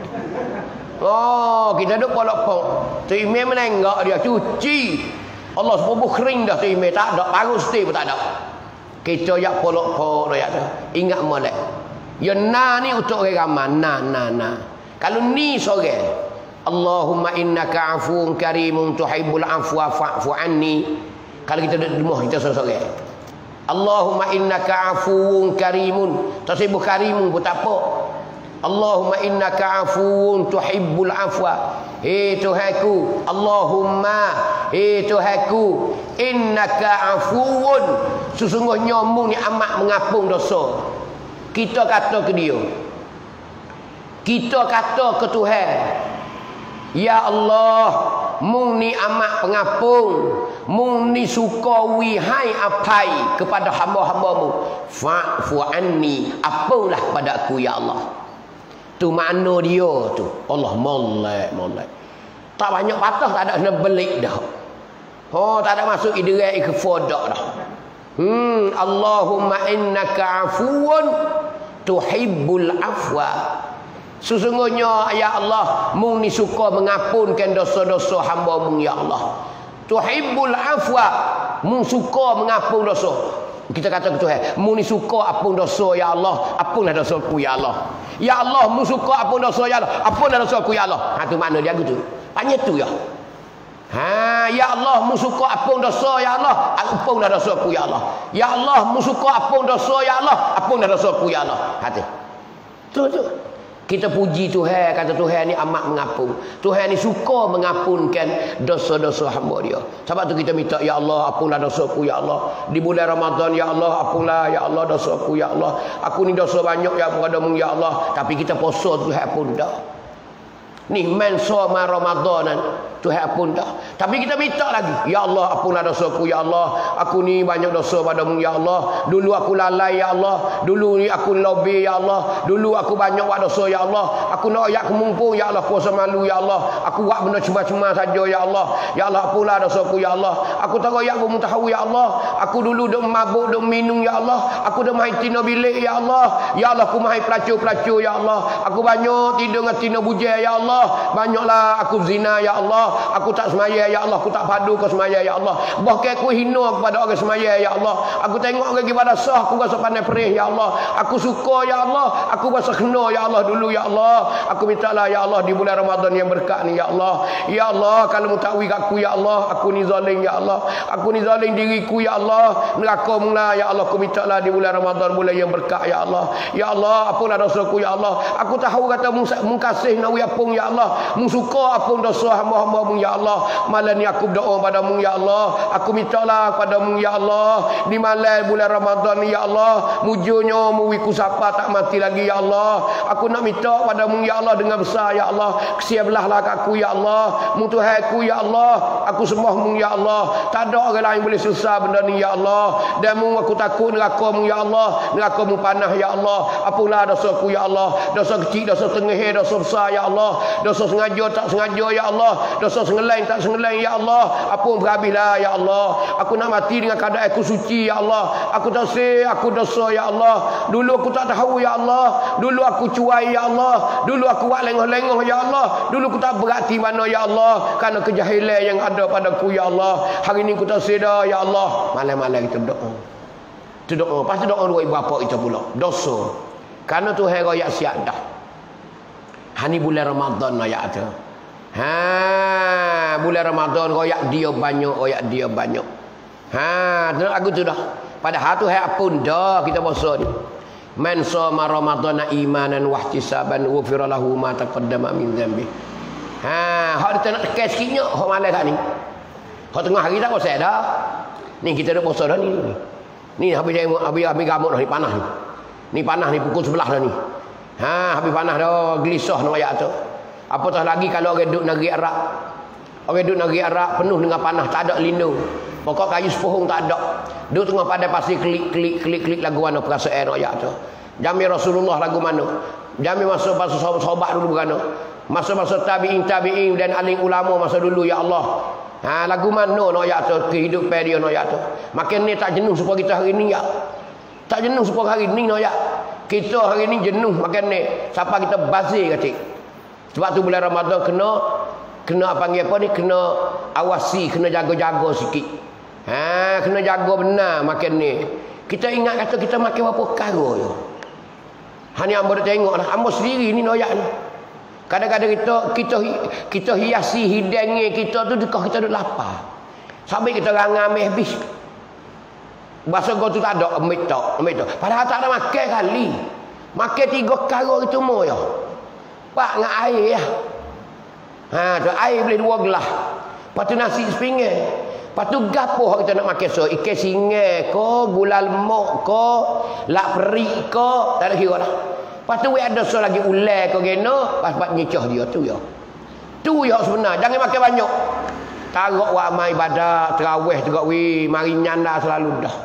Oh, kita duk polok-polok. Tu imam menengok dia cuci. Allah sepupu kering dah tu imam, tak ada baru setiap pun tak ada. Kita yak polok-polok dia tu. Ingat molek. Ya na ni untuk orang ramai. Na, na, na. Kalau ni seorang, Allahumma innaka afuwun karimun tuhibbul afwa fa'fu anni. Kalau kita duduk di rumah kita seorang-seorang. Allahumma innaka afuwun karimun. Tak sebut karimun pun tak apa. Allahumma innaka afuwun tuhibbul afwa. Hei Tuhanku, Allahumma, hei Tuhanku, innaka afuwun. Sesungguhnya mu ni amat mengapung dosa. Kita kata ke dia, kita kata ke Tuhan, ya Allah, mu ni amat pengapung, mu ni suka wihai apai kepada hamba-hambamu. Fa'fu anni, apalah pada aku ya Allah. Tu makna dia tu. Allah molek molek. Tak banyak patah, tak ada kena belik dah. Oh, tak ada masuk idrak ke fodak dah. Hmm, Allahumma innaka afuwun tuhibbul afwa. Sesungguhnya ya Allah, mu ni suka mengampunkan dosa-dosa hamba-mu ya Allah. Tuhibbul afwa, mu suka mengampun dosa. Kita kata ke Tuhan, mu ni suka ampun dosa ya Allah, ampunlah dosaku ya Allah. Ya Allah, mu suka ampun dosa ya Allah, ampunlah dosaku ya Allah. Ha tu makna dia gitu. Tanya tu ya. Ha, ya Allah, mu suka ampun dosa ya Allah, ampunlah dosaku ya Allah. Ya Allah, mu suka ampun dosa ya Allah, ampunlah dosaku ya Allah. Ha tu. Tu tu. Kita puji Tuhan, kata Tuhan ni amat mengampun. Tuhan ni suka mengampunkan dosa-dosa hamba dia. Sebab tu kita minta, ya Allah, ampunlah dosaku ya Allah. Di bulan Ramadan, ya Allah, ampunlah ya Allah dosaku ya Allah. Aku ni dosa banyak ya padamu ya Allah. Tapi kita puasa Tuhan pun dah. Ni man soma Ramadanan, Tuhan pun dah. Tapi kita minta lagi, ya Allah, ampunlah dosaku ya Allah. Aku ni banyak dosa padamu ya Allah. Dulu aku lalai ya Allah. Dulu ni aku lobi ya Allah. Dulu aku banyak buat dosa ya Allah. Aku nak ayat kemumpung ya Allah, kuasa malu ya Allah. Aku buat benda cuma-cuma saja ya Allah. Ya Allah, ampunlah dosaku ya Allah. Aku tak ayat aku tahu ya Allah. Aku dulu duk mabuk, duk minum ya Allah. Aku duk main tina bilik ya Allah. Ya Allah, aku main pelacur-pelacur ya Allah. Aku banyak tidur dengan tina bujang ya Allah. Banyaklah aku zina ya Allah. Aku tak semaya ya Allah. Aku tak padu ke semaya ya Allah. Bahkan aku hina kepada orang semaya ya Allah. Aku tengok orang ibadah sah, aku rasa pandai perih ya Allah. Aku suka ya Allah. Aku rasa kena ya Allah dulu ya Allah. Aku mintalah ya Allah di bulan Ramadan yang berkat ni ya Allah. Ya Allah, kalau mu takwil aku ya Allah, aku ni zalim ya Allah. Aku ni zalim diriku ya Allah. Neraka mula ya Allah. Aku mintalah di bulan Ramadan, bulan yang berkat ya Allah. Ya Allah, apalah dosaku ya Allah. Aku tahu kata mu kasih nak apung ya Allah, mu suka apun dosa hamba-hamba-Mu ya Allah. Malam ni aku berdoa padamu ya Allah. Aku mintalah padamu ya Allah, di malam bulan Ramadan ni ya Allah, mujurnya muwiku sapa tak mati lagi ya Allah. Aku nak minta padamu ya Allah dengan besar ya Allah. Kesiaplah aku ya Allah. Mu Tuhanku ya Allah. Aku sembah-Mu ya Allah. Tak ada orang lain boleh selesai benda ni ya Allah. Dan mu aku takut neraka-Mu ya Allah. Neraka-Mu panah ya Allah. Apalah dosaku ya Allah. Dosa kecil, dosa tengah, dosa besar ya Allah. Dosa sengaja tak sengaja ya Allah. Dosa sengelain tak sengelain ya Allah. Apa berhabislah ya Allah. Aku nak mati dengan keadaan aku suci ya Allah. Aku tak say aku dosa ya Allah. Dulu aku tak tahu ya Allah. Dulu aku cuai ya Allah. Dulu aku buat lengah-lengah ya Allah. Dulu aku tak berhati mana ya Allah. Kerana kejahilan yang ada padaku ya Allah. Hari ini aku tak say dah ya Allah. Malam-malam kita berdoa. Itu doa. Pasti doa dua ibu bapa kita pula. Dosa. Kerana Tuhan royak siap dah. Hani bulan Ramadan royak tu. Ha, bulan Ramadan royak dia banyak, royak dia banyak. Ha, tu aku tu dah. Padahal tu hai pun dah kita puasa ni. Man shoma Ramadana imanan wa ihtisaban ghufira lahu ma taqaddama min dhanbi. Ha, hak kita nak tekan sikitnya hak malam kat ni. Hak tengah hari tak puasa dah. Ni kita dah puasa dah ni. Ni habis tengok habis habis gamuk dah ni panas ni. Ni panas ni pukul sebelas dah ni. Ha, habis panas dah gelisah nak ayat tu. Apatah lagi kalau orang duduk negeri Arab. Orang duduk negeri Arab penuh dengan panas, tak ada lindung. Pokok kayu sepuhung tak ada. Duduk tengah pada pasir klik klik klik klik lagu mana perasaan ayat tu. Jami Rasulullah lagu mana? Jami masa masa sahabat dulu berana. Masa-masa tabi'in tabi'in dan alim ulama masa dulu ya Allah. Ha, lagu mana nak ayat tu kehidupan dia nak ayat tu. Makin ni tak jenuh supaya kita hari ni ya. Tak jenuh supaya hari ni nak ayat. Kita hari ni jenuh makan ni. Siapa kita bazir katik. Sebab tu bulan Ramadan kena kena apa panggil apa ni, kena awasi, kena jaga-jaga sikit. Ha, kena jaga benar makan ni. Kita ingat kata kita makan apa perkara je. Ha ni hamba dah tengoklah, hamba sendiri ni noyak ni. Kadang-kadang kita kita kita hiasi hidangnya kita tu dekat kita duk lapar. Sampai kita rangai ambil habis. Bahasa kau tu tak ada ambil tak, ambil tak. Padahal tak ada makan kali. Makan tiga perkara itu mo ya. Pak dengan air ya. Ha, tu air boleh dua gelas. Lepas tu nasi sepinggan. Lepas tu gapo kita nak makan so? Ikan singa ke, gula lemak ke, lak perik ke, tak ada kira dah. Lepas tu ada so lagi ulai ke gena, pas-pas nyecah dia tu ya. Tu ya sebenar, jangan makan banyak. Tarak wa amal ibadat, tarawih juga wi, mari nyanda selalu dah.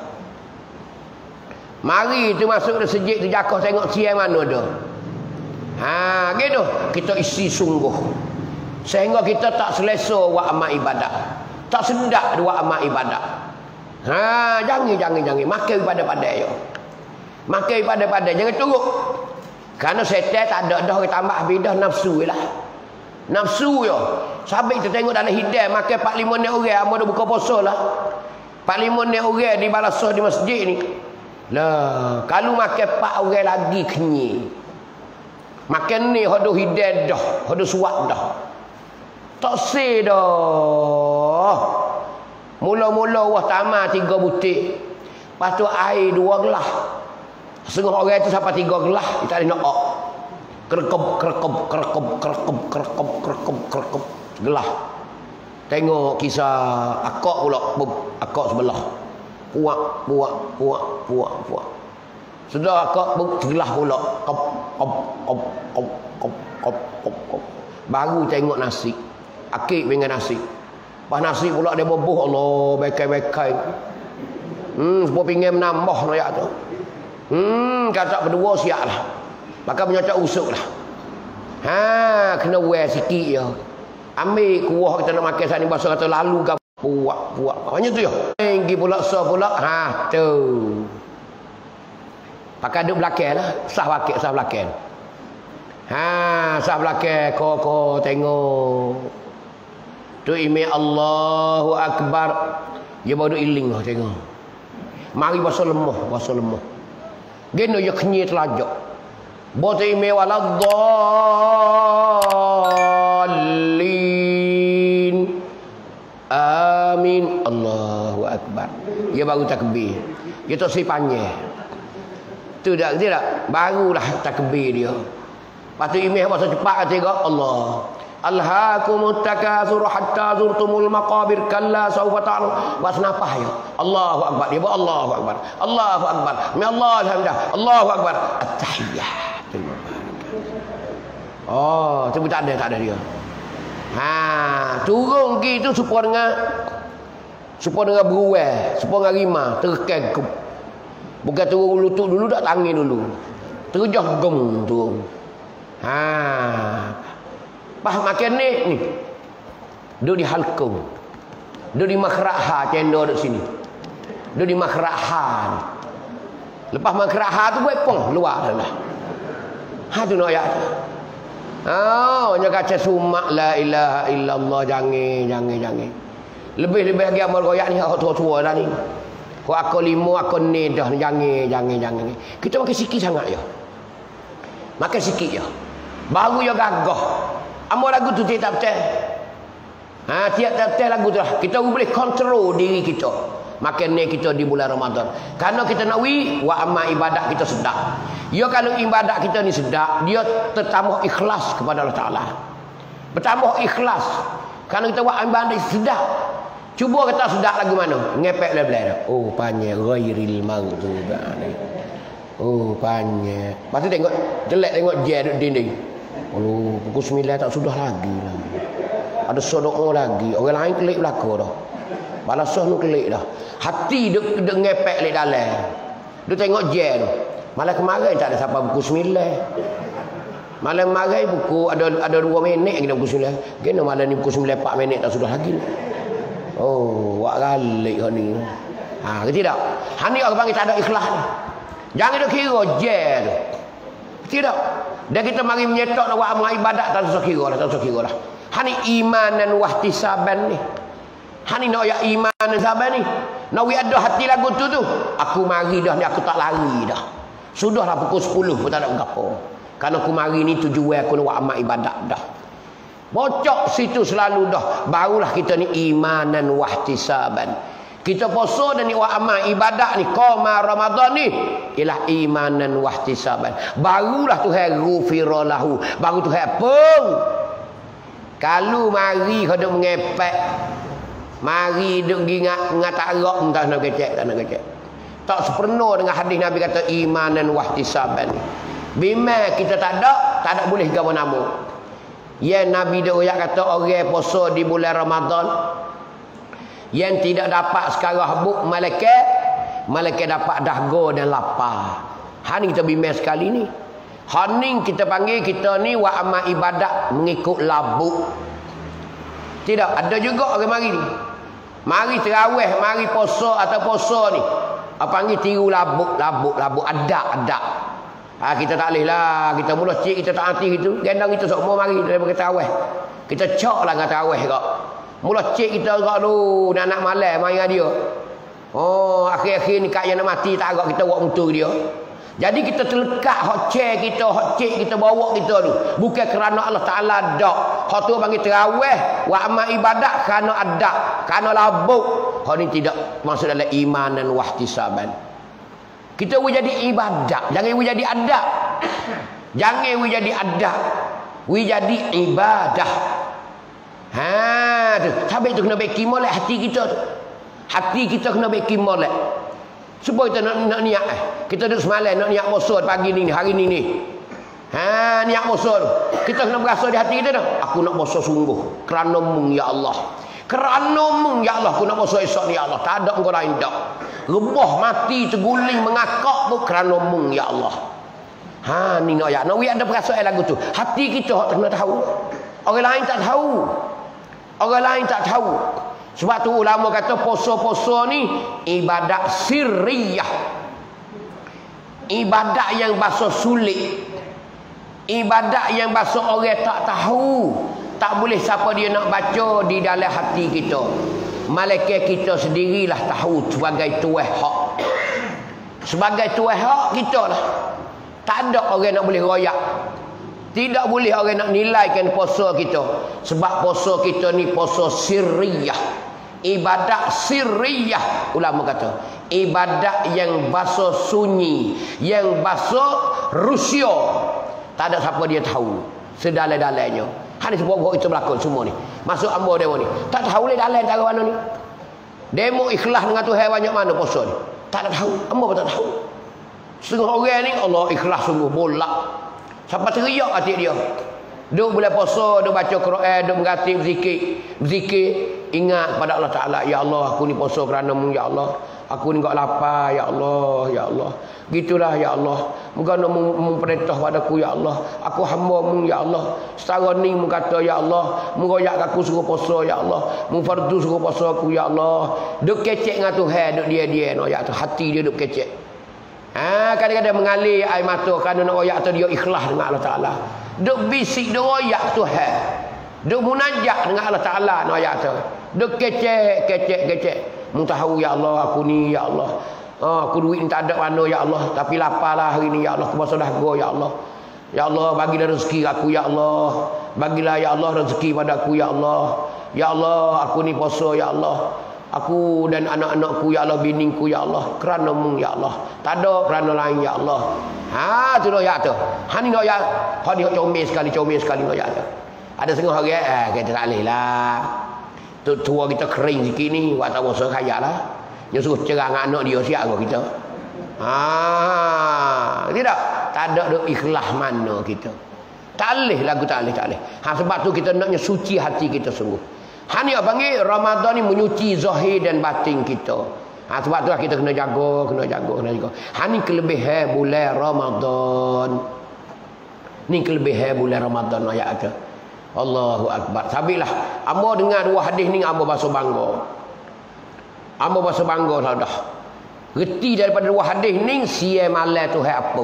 Mari tu masuk ke sejid tu jakah tengok siang mana dah. Ha, gitu. Kita isi sungguh. Sehingga kita tak selesa buat amal ibadat. Tak sedap buat amal ibadat. Ha, jangan jangan jangan makan ibadat-ibadat yo. Makan ibadat-ibadat jangan turut. Kerana setan tak ada dah tambah bidah nafsu lah. Nafsu yo. Sampai kita tengok dalam hidayah makan empat puluh lima ni orang hamba dah buka puasa lah. empat puluh lima ni orang di balasah di masjid ni. Lah, kalau makan empat orang lagi kenyang. Makan ni hodoh hidayah dah, hodoh suat dah. Tak say dah. Mula-mula wah tamat tiga butik. Lepas tu air dua gelas. Setengah orang tu sampai tiga gelas, kita tak nak ok. Kerekep, kerekep, kerekep, kerekep, kerekep, kerekep, kerekep. Gelah. Tengok kisah akak pula, akak sebelah. Puak, puak, puak, puak, puak. Sudah akak gelah pula. Kop, kop, kop, kop, kop, kop, kop, kop. Baru tengok nasi. Akik dengan nasi. Pas nasi pula dia boboh, Allah, bekai-bekai. Hmm, sebuah pinggir menambah nak tu. Hmm, kata berdua siap lah. Maka menyocok usuk lah. Ha, kena wear sikit ya. Ambil kuah kita nak makan saat ni, bahasa kata lalu ke puak, puak. Macam tu ya. Tinggi pula, sah pula. Ha, tu. Pakai duduk belakang lah. Sah belakang, sah belakang. Ha, sah belakang. Kau, kau tengok. Tu imi Allahu Akbar. Dia baru iling lah tengok. Mari bahasa lemah, bahasa lemah. Gena ya kenyir telajak. Bota imi waladdallin. Amin. Allahu Akbar. Dia baru takbir. Dia tak si panjang. Tu tak, tidak. Barulah takbir dia. Lepas tu imi bahasa cepat kata Allah. Alhaakumut takatsur hatta zurtumul maqabir kalla sawfa ta'lamun. Bas nafah ya. Allahu Akbar. Dia buat Allahu Akbar. Allahu Akbar. Mi Allah alhamdulillah. Allahu Akbar. At-tahiyyatul mubarakatuh. Oh, tu tak ada, tak ada dia. Ha, turun gitu supaya dengan supaya dengan beruai, supaya dengan rima, terkegum. Bukan turun lutut dulu, tak tangi dulu. Terjah gem turun. Ha. Pas makan ni ni. Duduk di halkum. Duduk di makhraha, cendol duduk sini. Duduk di makhraha. Lepas makhraha tu buat pong luar dah. Ha tu nak ayat. Oh, nya kaca sumak la ilaha illallah, jangan jangan jangan. Lebih-lebih lagi amal royak ni hak tua-tua dah ni. Ko aku lima aku ni dah jangan jangan jangan. Kita makan sikit sangat ya. Makan sikit ya. Baru ya gagah. Amal lagu tu tak betul. Ha, tiap betul lagu tu lah. Kita boleh kontrol diri kita. Makan ni kita di bulan Ramadan. Karena kita nak wi wa amal ibadat kita sedap. Ya kalau ibadat kita ni sedap, dia tertambah ikhlas kepada Allah Taala. Bertambah ikhlas. Karena kita buat ibadat sedap. Cuba kata sedap lagu mana? Ngepek lebar. Oh, panjang ghairil maghdubi alaihim. Oh, panjang. Lepas tu tengok jelek tengok je duduk dinding. Oh, pukul sembilan tak sudah lagi lah. Ada sodok lagi. Orang lain kelik belakang dah. Balasah nu kelik dah. Hati duk duk ngepek lek dalam. Duk tengok je tu. Malah kemarin tak ada siapa pukul sembilan. Malam kemarin pukul ada ada dua minit kita pukul sembilan. Kena malam ni pukul sembilan empat minit tak sudah lagi. Oh, wak galik hak ni. Ha, ke tidak? Hak ni orang panggil tak ada ikhlas ni. Jangan duk kira je tu. Tidak. Dan kita mari menyetok nak buat amal ibadat tak usah kira lah, tak usah kira lah. Hani iman dan wahtisaban ni. Hani nak ya iman dan saban ni. Nak wi ada hati lagu tu tu. Aku mari dah ni, aku tak lari dah. Sudahlah pukul sepuluh pun tak ada gapo. Karena aku mari ni tujuan aku nak buat amal ibadat dah. Bocok situ selalu dah. Barulah kita ni iman dan wahtisaban. Kita puasa dan ni buat amal ibadat ni qoma Ramadan ni ialah imanan wahtisaban. Barulah Tuhan ghufira lahu. Baru Tuhan pun. Kalau mari kau duk mengepek, mari duk ingat ingat tak rak entah nak kecek tak nak kecek. Tak sepenuh dengan hadis Nabi kata imanan wahtisaban. Bima kita tak ada, tak ada boleh gapo nama. Ya Nabi dak royak kata orang puasa di bulan Ramadan yang tidak dapat sekarang buk malaikat, malaikat dapat dahga dan lapar. Hani kita bimbang sekali ni. Hani kita panggil kita ni wa amal ibadat mengikut labuk. Tidak, ada juga orang mari ni. Mari terawih, mari puasa atau puasa ni. Apa panggil tiru labuk, labuk, labuk adak-adak. Ha, kita tak boleh lah. Kita mula cik kita tak hati gitu. Gendang kita semua mari daripada terawih. Kita cak lah dengan terawih kak. Mula cik kita agak dulu nak nak malam main dia. Oh, akhir-akhir ni kak yang nak mati tak agak kita buat untuk dia. Jadi kita terlekat hak cik kita, hak cik kita bawa kita tu. Bukan kerana Allah Taala dak. Hak tu panggil terawih, wa amal ibadat kerana adak, kerana labuk. Hak ni tidak masuk dalam iman dan wahtisaban. Kita boleh jadi ibadat, jangan boleh jadi adat. Jangan we jadi adab, we jadi ibadah. Ha tu, sampai tu kena beki molek hati kita tu. Hati kita kena beki molek. Supaya kita nak, nak niat eh. Kita duduk semalam nak niat puasa pagi ni, hari ni ni. Ha, niat puasa tu. Kita kena berasa di hati kita tu. Aku nak puasa sungguh kerana Mung ya Allah. Kerana Mung ya Allah aku nak puasa esok ni ya Allah. Tak ada engkau lain dak. Rebah mati terguling mengakak tu kerana Mung ya Allah. Ha ni nak ya. Nak we ada perasaan lagu tu. Hati kita tak kena tahu. Orang lain tak tahu. Orang lain tak tahu. Sebab tu ulama kata puasa-puasa ni ibadat sirriyah. Ibadat yang bahasa sulit. Ibadat yang bahasa orang tak tahu. Tak boleh siapa dia nak baca di dalam hati kita. Malaikat kita sendirilah tahu sebagai tuan hak. Sebagai tuan hak kita lah. Tak ada orang nak boleh royak. Tidak boleh orang nak nilaikan puasa kita. Sebab puasa kita ni puasa sirriyah. Ibadat sirriyah. Ulama kata ibadat yang bahasa sunyi, yang bahasa Rusia. Tak ada siapa dia tahu sedalai-dalainya. Hari sebab itu berlaku semua ni. Masuk ambo demo ni. Tak tahu le dalai cara mana ni. Demo ikhlas dengan Tuhan banyak mana puasa ni. Tak ada tahu. Ambo pun tak tahu. Setengah orang ni Allah ikhlas sungguh bolak. Sampai teriak hati dia. Duk boleh puasa, duk baca Quran, duk mengatik berzikir, berzikir, ingat kepada Allah Taala, ya Allah, aku ni puasa kerana-Mu ya Allah. Aku ni enggak lapar ya Allah, ya Allah. Gitulah ya Allah. Moga Mu perintah padaku ya Allah. Aku hamba-Mu ya Allah. Setara ni Mu kata ya Allah, Mu royak aku suruh puasa ya Allah. Mu fardu suruh puasa aku ya Allah. Duk kecek dengan Tuhan, duk dia-dia no ya tu. Hati dia duk kecek. Ha, kadang-kadang mengalir air mata kerana nak royak tu dia ikhlas dengan Allah Taala. Duk bisik duk royak Tuhan. Duk munajat dengan Allah Taala nak royak tu. Duk kecek, kecek, kecek. Mu tahu ya Allah aku ni ya Allah. Ha, aku duit ni tak ada mana ya Allah, tapi laparlah hari ni ya Allah, aku puasa dahaga ya Allah. Ya Allah bagilah rezeki aku ya Allah. Bagilah ya Allah rezeki padaku ya Allah. Ya Allah aku ni puasa ya Allah. Aku dan anak-anakku ya Allah, biningku ya Allah, kerana-Mu ya Allah. Tak ada kerana lain ya Allah. Ha tu royak tu. Ha ni royak. Ha dia comel sekali, comel sekali royak tu. Ada setengah orang eh kita tak boleh lah. Tu tua kita kering sikit ni, buat tak puasa kaya lah. Dia suruh cerang anak dia siap ke kita. Ha tidak. Tak ada duk ikhlas mana kita. Tak boleh lagu tak boleh, tak boleh. Ha sebab tu kita naknya suci hati kita sungguh. Ha ni panggil Ramadan ni menyuci zahir dan batin kita. Ha sebab tu kita kena jaga, kena jaga, kena jaga. Ha ni kelebihan bulan Ramadan. Ni kelebihan bulan Ramadan ayat kata. Allahu akbar. Sabilah amba dengar dua hadis ni amba bahasa bangga. Amba bahasa bangga dah. Reti daripada dua hadis ni siang malam Tuhan apa.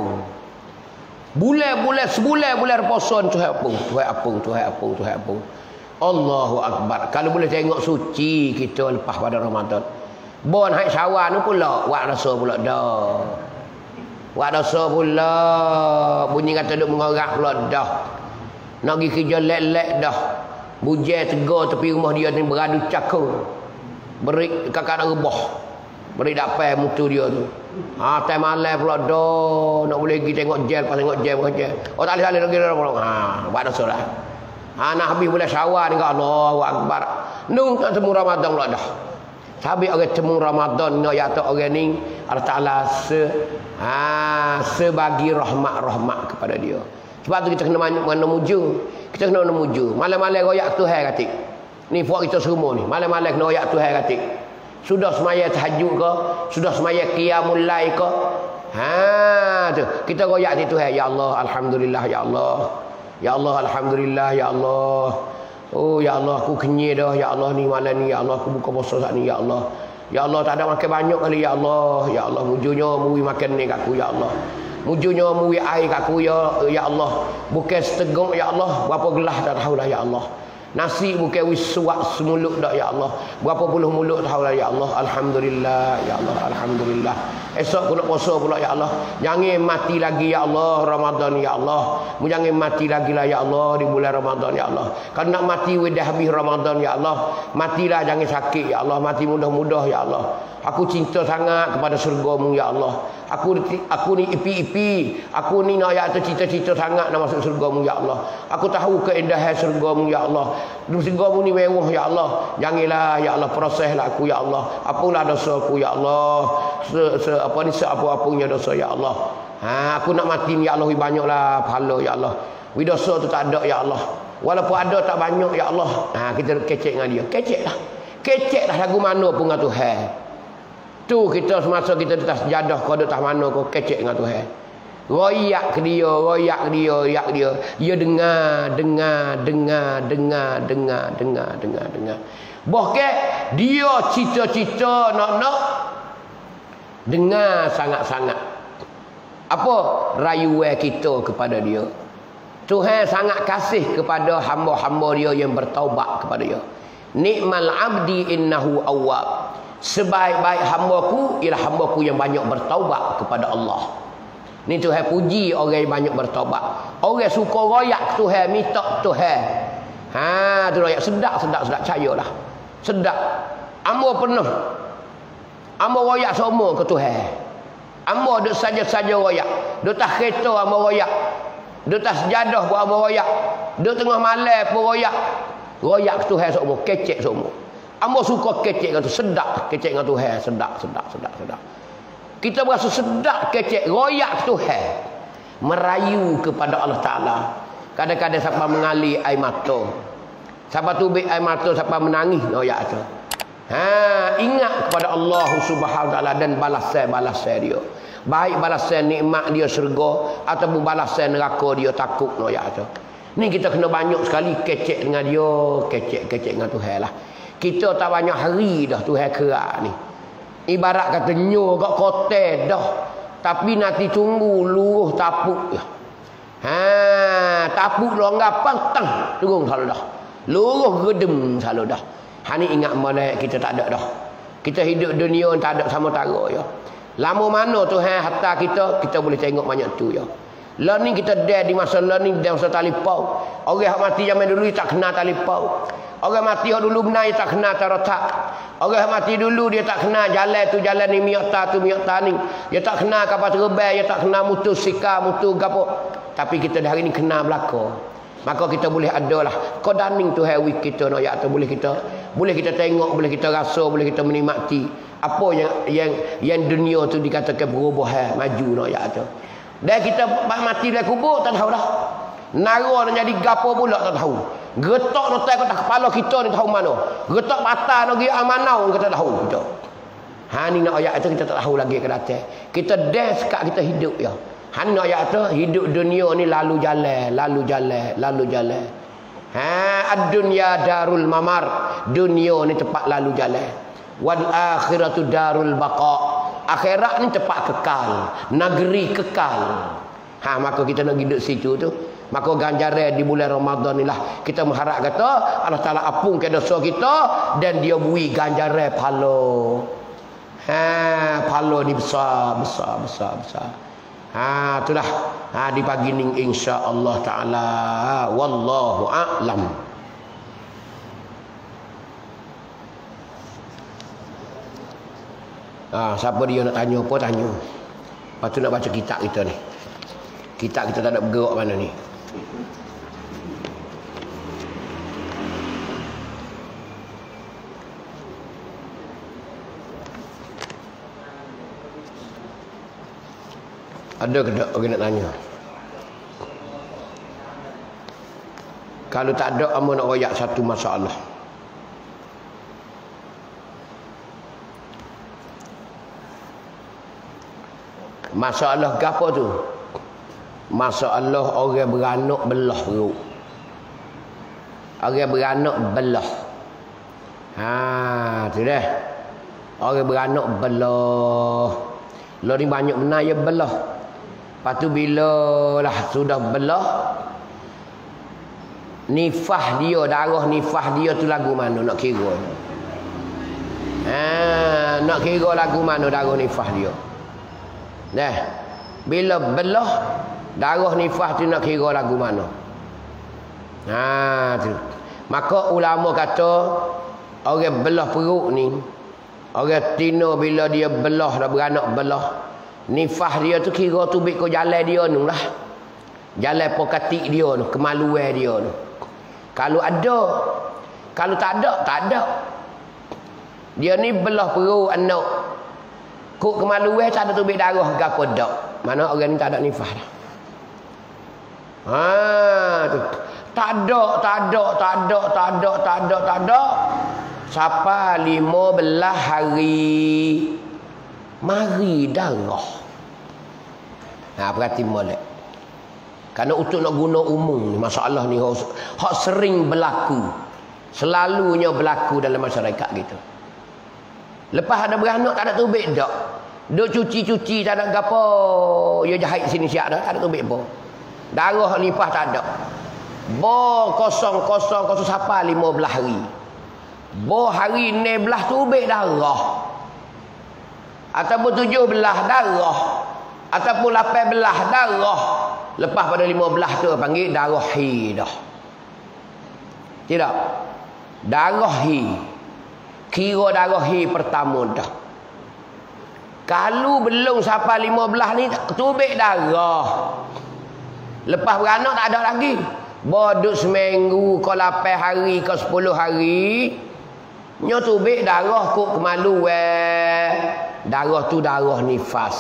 Bulan-bulan sebulan bulan puasa Tuhan apa? Tuhan apa? Tuhan apa? Tuhan apa? Allahu akbar. Kalau boleh tengok suci kita lepas pada Ramadan. Bon haid Syawal ni pula buat rasa pula dah. Buat rasa pula bunyi kata duk mengorak pula dah. Nak pergi kerja lek-lek dah. Bujai tegar tepi rumah dia ni beradu cakung. Beri kakak nak rebah. Beri dapat mutu dia tu. Ha time malam pula dah. Nak boleh pergi tengok jel, pas tengok jel, bukan jel. Oh tak boleh lagi dah. Ha buat rasa lah. Ha nak habis bulan Syawal ni Allahu akbar. Nung tak temu Ramadan pula dah. Habis orang temu Ramadan nak ya tak orang ni Allah Taala se ha sebagi rahmat-rahmat kepada dia. Sebab tu kita kena mana muju. Kita kena mana muju. Malam-malam royak Tuhan katik. Ni puak kita semua ni. Malam-malam kena royak Tuhan katik. Sudah semaya tahajud ke? Sudah semaya qiyamul lail ke? Ha tu. Kita royak di Tuhan, ya Allah, alhamdulillah ya Allah. Ya Allah alhamdulillah ya Allah. Oh ya Allah aku kenyir dah ya Allah ni malam ni ya Allah aku buka puasa saat ni ya Allah. Ya Allah tak ada makan banyak kali ya Allah. Ya Allah mujunya muwi makan ni kat aku ya Allah. Mujunya muwi air kat aku ya ya Allah. Bukan seteguk ya Allah, berapa gelas tak tahulah ya Allah. Nasi bukan wiswak semulut dak ya Allah. Berapa puluh mulut tahulah ya Allah. Alhamdulillah ya Allah, alhamdulillah. Esok aku nak puasa pula ya Allah. Jangan mati lagi ya Allah Ramadan ya Allah. Mu jangan mati lagi lah ya Allah di bulan Ramadan ya Allah. Kalau nak mati dah habis Ramadan ya Allah, matilah jangan sakit ya Allah, mati mudah-mudah ya Allah. Aku cinta sangat kepada syurga-Mu ya Allah. Aku aku ni ipi-ipi, aku ni nak ayat tu cita-cita sangat nak masuk syurga-Mu ya Allah. Aku tahu keindahan syurga-Mu ya Allah. Syurga-Mu ni mewah ya Allah. Janganlah ya Allah proseslah aku ya Allah. Apalah dosa aku ya Allah. Se, se apa ni se apa-apanya dosa ya Allah. Ha, aku nak mati ni ya Allah banyaklah pahala ya Allah. Wi dosa tu tak ada ya Allah. Walaupun ada tak banyak ya Allah. Ha, kita kecek dengan dia. Keceklah. Keceklah lagu mana pun dengan Tuhan. Tu kita semasa kita di atas jadah kau di atas mana kau kecek dengan Tuhan. Royak ke dia, royak ke dia, royak ke dia. Dia dengar, dengar, dengar, dengar, dengar, dengar, dengar, dengar. Bahkan dia cita-cita nak-nak dengar sangat-sangat. Apa rayuan kita kepada dia? Tuhan sangat kasih kepada hamba-hamba dia yang bertaubat kepada dia. Nikmal abdi innahu awwab. Sebaik-baik hambaku ialah hambaku yang banyak bertaubat kepada Allah. Ni Tuhan puji orang yang banyak bertaubat. Orang suka royak Tuhan, minta Tuhan. Ha, tu royak sedap, sedap, sedap, cayalah. Sedap. Amba pernah. Amba royak semua ke Tuhan. Amba duk saja-saja royak. Duk tas kereta amba royak. Duk tas sejadah pun amba royak. Duk tengah malam pun royak. Royak ke Tuhan semua, kecek semua. Amba suka kecek dengan tu, sedap kecek dengan Tuhan, sedap, sedap, sedap, sedap. Kita berasa sedap kecek, royak Tuhan. Merayu kepada Allah Ta'ala. Kadang-kadang siapa mengalir air mata. Siapa tubik air mata, siapa menangis, royak tu. Ha, ingat kepada Allah Subhanahu Wa Ta'ala dan balasan-balasan dia. Baik balasan nikmat dia syurga ataupun balasan neraka dia takut royak tu. Ni kita kena banyak sekali kecek dengan dia, kecek-kecek dengan Tuhan lah. Kita tak banyak hari dah Tuhan kerak ni. Ibarat kata nyo kat kotel dah. Tapi nanti tunggu luruh tapuk je. Ha, tapuk longgapan tang turun selalu dah. Luruh gedem selalu dah. Ha ni ingat mana kita tak ada dah. Kita hidup dunia tak ada sama tara ya. Lama mana Tuhan harta kita, kita boleh tengok banyak tu ya. Lah ni kita dah di masa lah ni dah masa talipau. Orang yang mati zaman dulu tak kenal talipau. Orang mati dulu benar dia tak kenal tarotak. Orang mati dulu dia tak kenal jalan tu jalan ni miota tu miota ni. Dia tak kenal kapal terbang, dia tak kenal mutu sika, mutu gapo. Tapi kita dah hari ni kenal belaka. Maka kita boleh adalah kodaning tu hawi kita no ya tu boleh kita boleh kita tengok, boleh kita rasa, boleh kita menikmati apa yang yang yang dunia tu dikatakan berubah maju no ya tu. Dan kita mati dalam kubur tak tahu dah. Nara nak jadi gapo pula tak tahu. Getok notai kat kepala kita ni tahu mana. Getok mata nak pergi amanau kita tahu kita. Ha ni nak ayat tu kita tak tahu lagi ke datang. Kita dance kat kita hidup ya. Ha ni nak ayat tu hidup dunia ni lalu jalan, lalu jalan, lalu jalan. Ha ad-dunya darul mamar. Dunia ni tempat lalu jalan. Wal akhiratu darul baqa. Akhirat ni tempat kekal, negeri kekal. Ha maka kita nak hidup situ tu. Maka ganjaran di bulan Ramadan inilah kita mengharap kata Allah Taala ampunkan dosa kita dan dia beri ganjaran pahala. Ha pahala ni besar besar besar besar. Ha itulah ha di pagi ni insya-Allah taala wallahu a'lam. Ha siapa dia nak tanya apa tanya. Lepas tu nak baca kitab kita ni. Kitab kita tak ada bergerak mana ni. Ada ke tak orang nak tanya? Kalau tak ada, amba nak royak satu masalah. Masalah ke apa tu? Masalah orang beranak belah perut. Orang beranak belah. Ha, tu dah. Orang beranak belah. Lo ni banyak benar ya belah. Lepas tu bila lah sudah belah, nifah dia, darah nifah dia tu lagu mana nak kira? Ha, nak kira lagu mana darah nifah dia? Dah. Bila belah darah nifah tu nak kira lagu mana? Ha tu. Maka ulama kata orang belah perut ni Orang tino bila dia belah dah beranak belah. Nifah dia tu kira tubik kau jalan dia nu lah. Jalan pokatik dia tu, kemaluan dia tu. Kalau ada, kalau tak ada, tak ada. Dia ni belah perut anak. Kok kemaluan tak ada tubik darah ke apa dak. Mana orang ni tak ada nifah dah. Ha tu. Tak ada, tak ada, tak ada, tak ada, tak ada, tak ada. Sampai lima belas hari mari darah. Nah, perhati molek. Karena untuk nak guna umum ni masalah ni hak sering berlaku. Selalunya berlaku dalam masyarakat kita. Lepas ada beranak tak ada tubik dak. Duk cuci-cuci tak ada gapo. Ya jahit sini siap dah, tak ada tubik apa. Darah nifah tak ada. Bo kosong kosong kosong sampai lima belas hari. Bo hari enam belas tubik darah. Ataupun tujuh belas darah. Ataupun lapan belas darah. Lepas pada lima belas tu panggil darah hi dah. Tidak. Darah hi. Kira darah hi pertama dah. Kalau belum sampai lima belas ni tubik darah. Lepas beranak tak ada lagi. Boduk seminggu ke lapan hari ke sepuluh hari. Nyo tubik darah kok kemaluan. Darah tu darah nifas.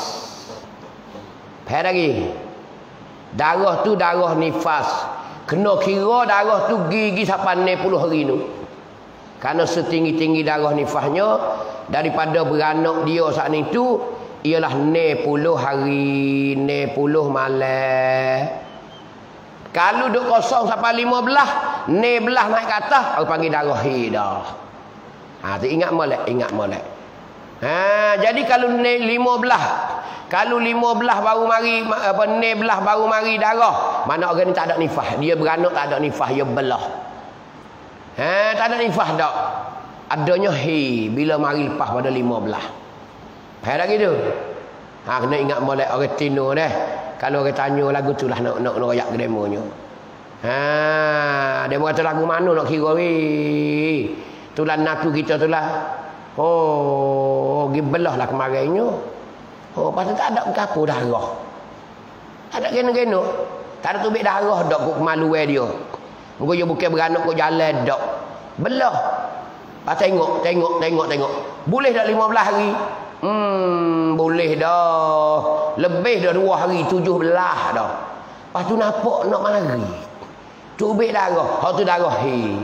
Faham lagi? Darah tu darah nifas. Kena kira darah tu gigi sampai enam puluh hari tu. Karena setinggi-tinggi darah nifasnya daripada beranak dia saat itu ialah enam puluh hari, enam puluh malam. Kalau duk kosong sampai lima belas, enam belas naik ke atas, aku panggil darah hidah. Ha, tu ingat molek, ingat molek. Ha, jadi kalau lima belas, kalau lima belas baru mari apa enam belas baru mari darah, mana orang ni tak ada nifah, dia beranak tak ada nifah, dia belah. Ha, tak ada nifah dak. Adanya hi bila mari lepas pada lima belas. Faham lagi tu? Ha, kena ingat molek orang tino deh. Kalau orang tanya lagu tu lah nak nak, nak royak ke demonya. Ha, demo kata lagu mana nak kira weh. Tulah naku kita tu lah. Oh, pergi belah lah kemarinnya. Oh, pasal tak ada apa darah. Tak ada kena-kena. Tak ada tubik darah dak kok kemaluan dia. Muka dia bukan beranak kok jalan dak. Belah. Ah, tengok, tengok, tengok, tengok. Boleh dak lima belas hari? Hmm, boleh dah. Lebih dah dua hari, tujuh belas dah. Lepas tu nampak nak mari. Tubik darah. Hak tu darah hi.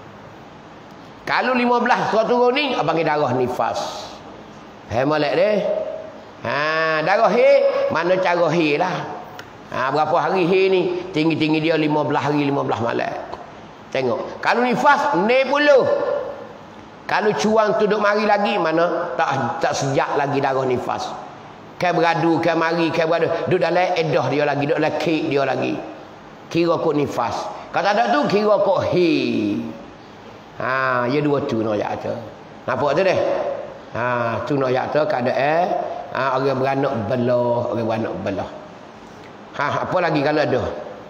Kalau lima belas kau turun ni, abang darah nifas. Faham molek deh? Ha, darah hi, mana cara hi lah. Ha, berapa hari hi ni? Tinggi-tinggi dia lima belas hari, lima belas malam. Tengok. Kalau nifas enam puluh. Kalau cuang tu duk mari lagi, mana tak tak sejak lagi darah nifas. Kai beradu, kai mari, kai beradu. Duk dalam edah dia lagi, duk dalam kek dia lagi. Kira kok nifas. Kata ada tu kira kok hi. Ha, ya dua tu nak ayat tu. Nampak tu deh? Ha, tu nak ayat tu keadaan ha, orang beranak belah, orang beranak belah. Ha, apa lagi kalau ada?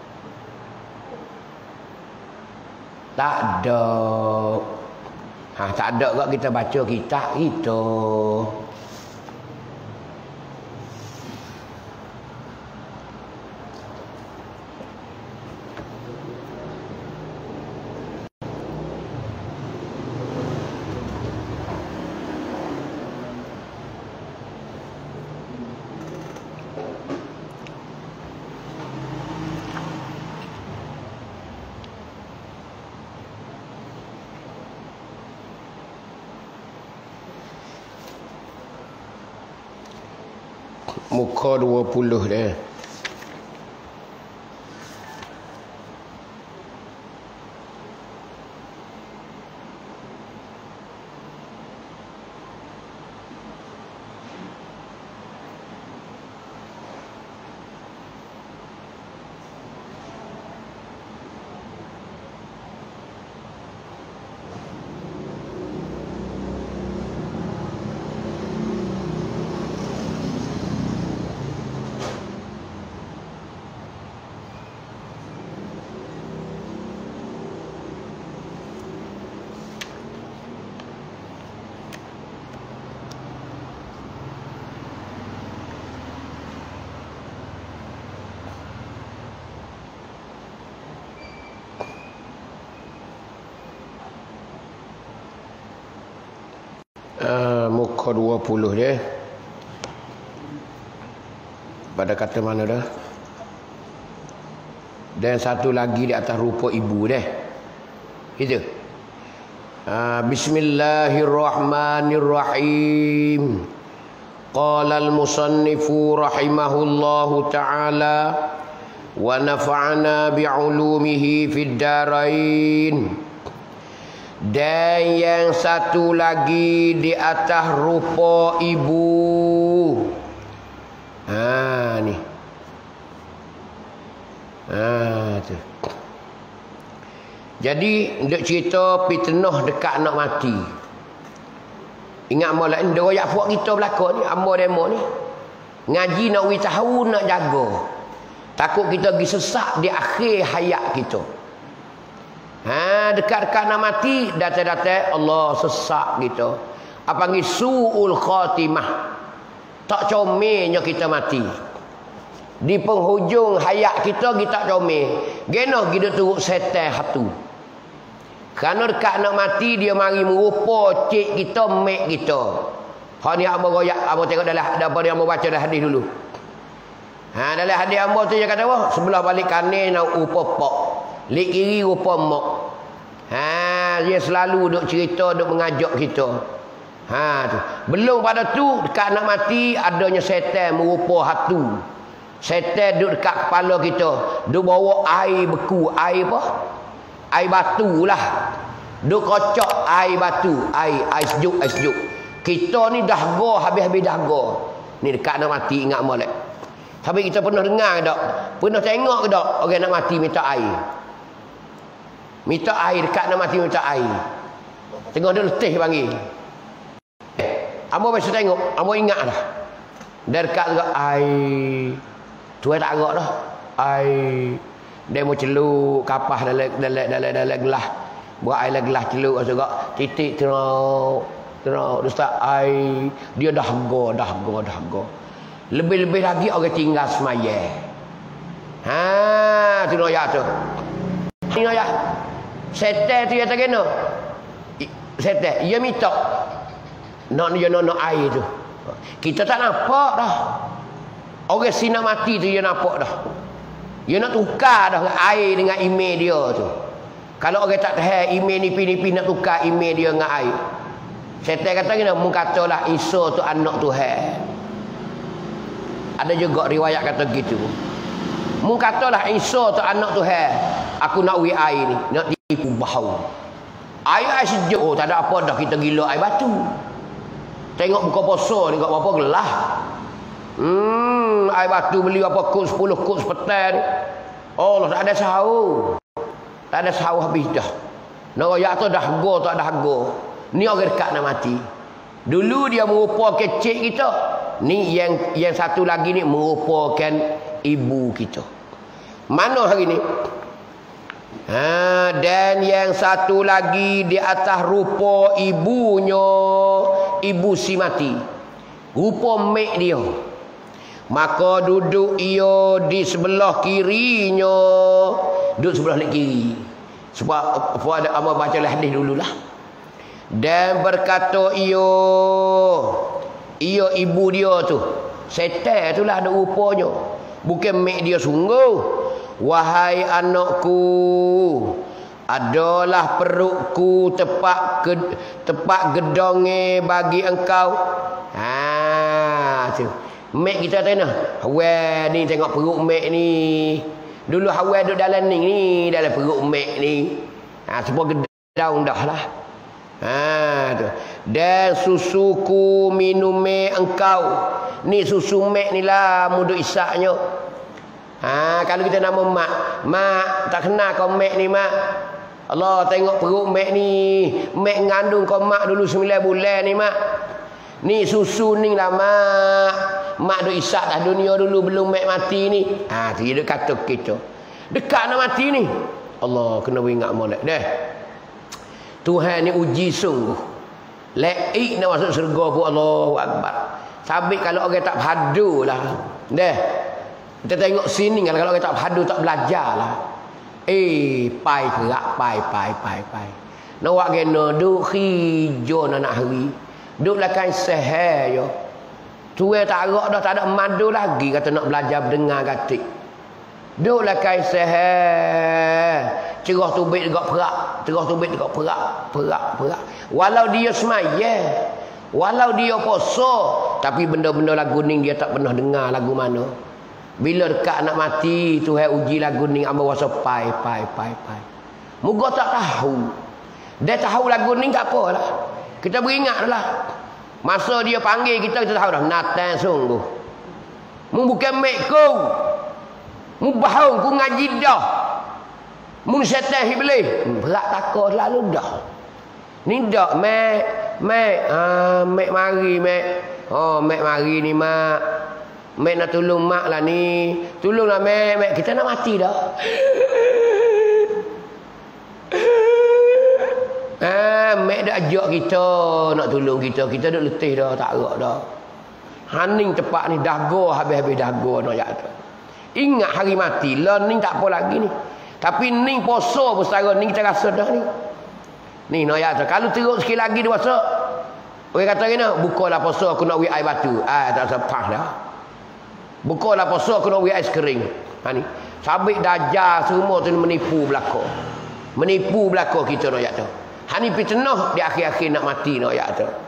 Tak ada. Ha, tak ada kok kita baca kitab itu. Muka dua puluh dia. muka dua puluh dia. Pada kata mana dah? Dan satu lagi di atas rupa ibu deh. Itu. Ha, Bismillahirrahmanirrahim. Qala al-musannifu rahimahullahu ta'ala wa nafa'ana bi'ulumihi fid darain. Dan yang satu lagi di atas rupa ibu. Ha ni. Ha tu. Jadi ndek cerita fitnah dekat nak mati. Ingat amal lain dia royak puak kita belaka ni, amal demo ni. Ngaji nak wi tahu nak jaga. Takut kita pergi sesak di akhir hayat kita. Ha dekat-dekat nak mati, datang-datang Allah sesak kita. Apa panggil suul khatimah. Tak comelnya kita mati. Di penghujung hayat kita kita comel. Geno kita turut setan hatu. Kerana dekat nak mati dia mari merupa cik kita, mek kita. Ha ni hamba royak, hamba tengok dalam apa dia hamba baca dalam hadis dulu. Ha dalam hadis hamba tu dia kata apa? Sebelah balik kanan nak rupa pak. Lik kiri rupa mak. Ha dia selalu duk cerita, duk mengajak kita. Ha tu. Belum pada tu dekat nak mati adanya setan merupa hatu. Setan duduk dekat kepala kita. Duk bawa air beku. Air apa? Air batu lah. Duk kocok air batu. Air, air sejuk, air sejuk. Kita ni dahga, habis-habis dahga. Ni dekat nak mati, ingat molek. Tapi kita pernah dengar ke tak? Pernah tengok ke tak? Orang nak mati minta air. Minta air, dekat nak mati minta air. Tengok dia letih panggil. Amo biasa tengok, amo ingat dah. Dari dekat juga air. Tuan tak agak dah. Air. Dia mau celuk kapah dalam dalam dalam dalam gelas. Buat air dalam gelas celuk juga. Titik teruk. Teruk ustaz air. Dia dah go, dah go, dah go. Lebih-lebih lagi orang tinggal semaya. Ha, tu noyak tu. Ni noyak. Setan tu yang tak kena. Setan, ia minta. Nak dia nak nak air tu. Kita tak nampak dah. Orang sinar mati tu dia nampak dah. Dia nak tukar dah air dengan email dia tu. Kalau orang tak tahu email nipi-nipi nak tukar email dia dengan air. Setan kata gini, mu katalah Isa tu anak Tuhan. Ada juga riwayat kata gitu. Mu katalah Isa tu anak Tuhan. Aku nak wi air ni, nak tipu bau. Air air sejuk, oh, tak ada apa dah kita gila air batu. Tengok buka puasa ni kat berapa gelas. Hmm, air batu beli apa kut sepuluh kut sepetan. Oh, tak ada sahur. Tak ada sahur habis dah. Nak royak tu dah go tak dah go. Ni orang dekat nak mati. Dulu dia merupakan cik kita. Ni yang yang satu lagi ni merupakan ibu kita. Mana hari ni? Ha, dan yang satu lagi di atas rupa ibunya, ibu si mati. Rupa mek dia. Maka duduk ia di sebelah kirinya. Duduk sebelah kiri. Sebab apa ada amal baca hadis dululah. Dan berkata ia, ia ibu dia tu. Setan itulah ada rupanya. Bukan mek dia sungguh. Wahai anakku, adalah perutku tepat ke, tepat gedonge bagi engkau. Ha tu. Mek kita tengok. Hawa ni tengok perut mek ni. Dulu hawa duduk dalam ni ni dalam perut mek ni. Ha semua gedong dah lah. Ha tu. Dan susuku minume engkau. Ni susu mek ni lah mudah isaknya. Ha, kalau kita nama mak, mak tak kenal kau mek ni mak. Allah tengok perut mek ni, mek ngandung kau mak dulu sembilan bulan ni mak. Ni susu ni lah mak. Mak duk isak dah dunia dulu belum mek mati ni. Ha, tu dia kata kita. Dekat nak mati ni. Allah kena ingat molek dah. Tuhan ni uji sungguh. Laik nak masuk syurga pun Allahu Akbar. Sabit kalau orang tak padu lah. Dah. Kita tengok sini kalau orang tak padu tak belajar lah. Eh, pai kerak, pai, pai, pai, pai. Nak buat kena duk hijau nak hari. Duk lakai seher yo. Tuai tak arak dah, tak ada madu lagi kata nak belajar dengar gatik. Duk lakai seher. Cerah tubik dekat perak, cerah tubik dekat perak, perak, perak. Walau dia semaya, walau dia puasa, tapi benda-benda lagu ni dia tak pernah dengar lagu mana. Bila dekat nak mati, Tuhan uji lagu ni amba wasa pai pai pai pai. Moga tak tahu. Dia tahu lagu ni tak apalah. Kita beringatlah. Masa dia panggil kita, kita tahu dah Nathan sungguh. Mu bukan mek ku. Mu bahau ku ngaji dah. Mu setan iblis. Berat takut lalu dah. Ni dak mek mek ah mek mari mek. Oh mek mari ni mak. Mek nak tolong mak lah ni. Tolonglah mek, mek kita nak mati dah. Ah, mek dah ajak kita nak tolong kita. Kita dah letih dah, tak gerak dah. Haning tepat ni dago habis-habis dago nak yak tu. Ingat hari mati, lah ni tak apa lagi ni. Tapi ni poso besar ni kita rasa dah ni. Ni nak yak tu. Kalau teruk sikit lagi dia puasa. Orang kata kena, bukalah poso aku nak wi air batu. Ah, tak sepah dah. Bukalah puasa aku nak beri ais kering. Ha ni. Sabit dajal semua tu menipu belaka. Menipu belaka kita nak yak tu. Ha ni fitnah di akhir-akhir nak mati nak yak tu.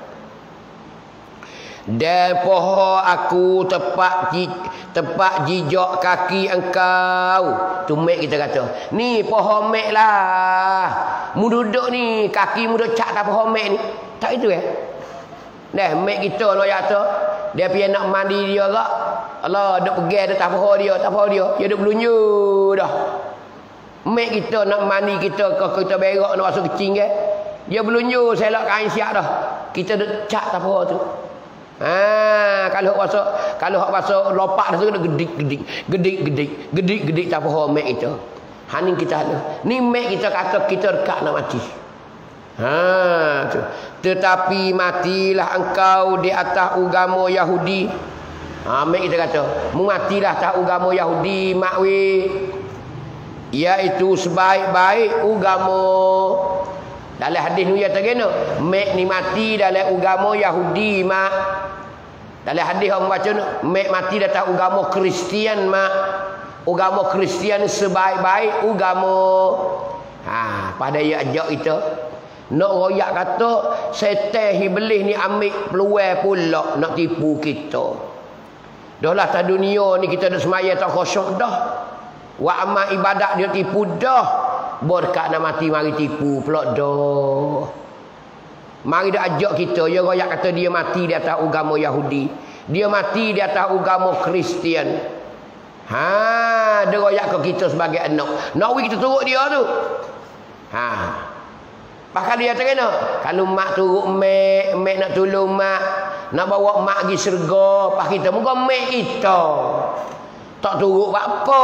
Dan poho aku tepat tepat jijak kaki engkau. Tu mek kita kata. Ni poho mek lah. Mu duduk ni kaki mu duk cak tak poho mek ni. Tak itu eh? Dah mek kita nak yak tu. Dia pergi nak mandi dia kak. Allah duk pergi dia tak faham dia, tak faham dia. Dia duk belunyu dah. Mek kita nak mandi kita ke kita berak nak masuk kecing ke. Dia belunyu selak kain siap dah. Kita duk cak tak faham tu. Ha, kalau hak masuk, kalau hak masuk lopak dah tu kena gedik-gedik, gedik-gedik, gedik-gedik tak faham mek kita. Ha ni kita ada. Ni mek kita kata kita dekat nak mati. Ha tu. Tetapi matilah engkau di atas agama Yahudi. Ha mek kita kata, mu matilah atas agama Yahudi mak we. Iaitu sebaik-baik agama. Dalam hadis ni ya terkena, mek ni mati dalam agama Yahudi mak. Dalam hadis orang baca ni, mek mati atas agama Kristian mak. Agama Kristian sebaik-baik agama. Ha pada ia ajak kita nak royak kata setan iblis ni ambil peluang pula nak tipu kita. Dah lah tak dunia ni kita dah semaya tak khusyuk dah. Wa amal ibadat dia tipu dah. Berkat nak mati mari tipu pula dah. Mari dah ajak kita, dia royak kata dia mati di atas agama Yahudi. Dia mati di atas agama Kristian. Ha, dia royak ke kita sebagai anak. Nak we kita turut dia tu. Ha. Bahkan dia terkena. Kalau mak turut mek, mek nak tolong mak, nak bawa mak pergi syurga, pas kita muka mek kita. Tak turut apa.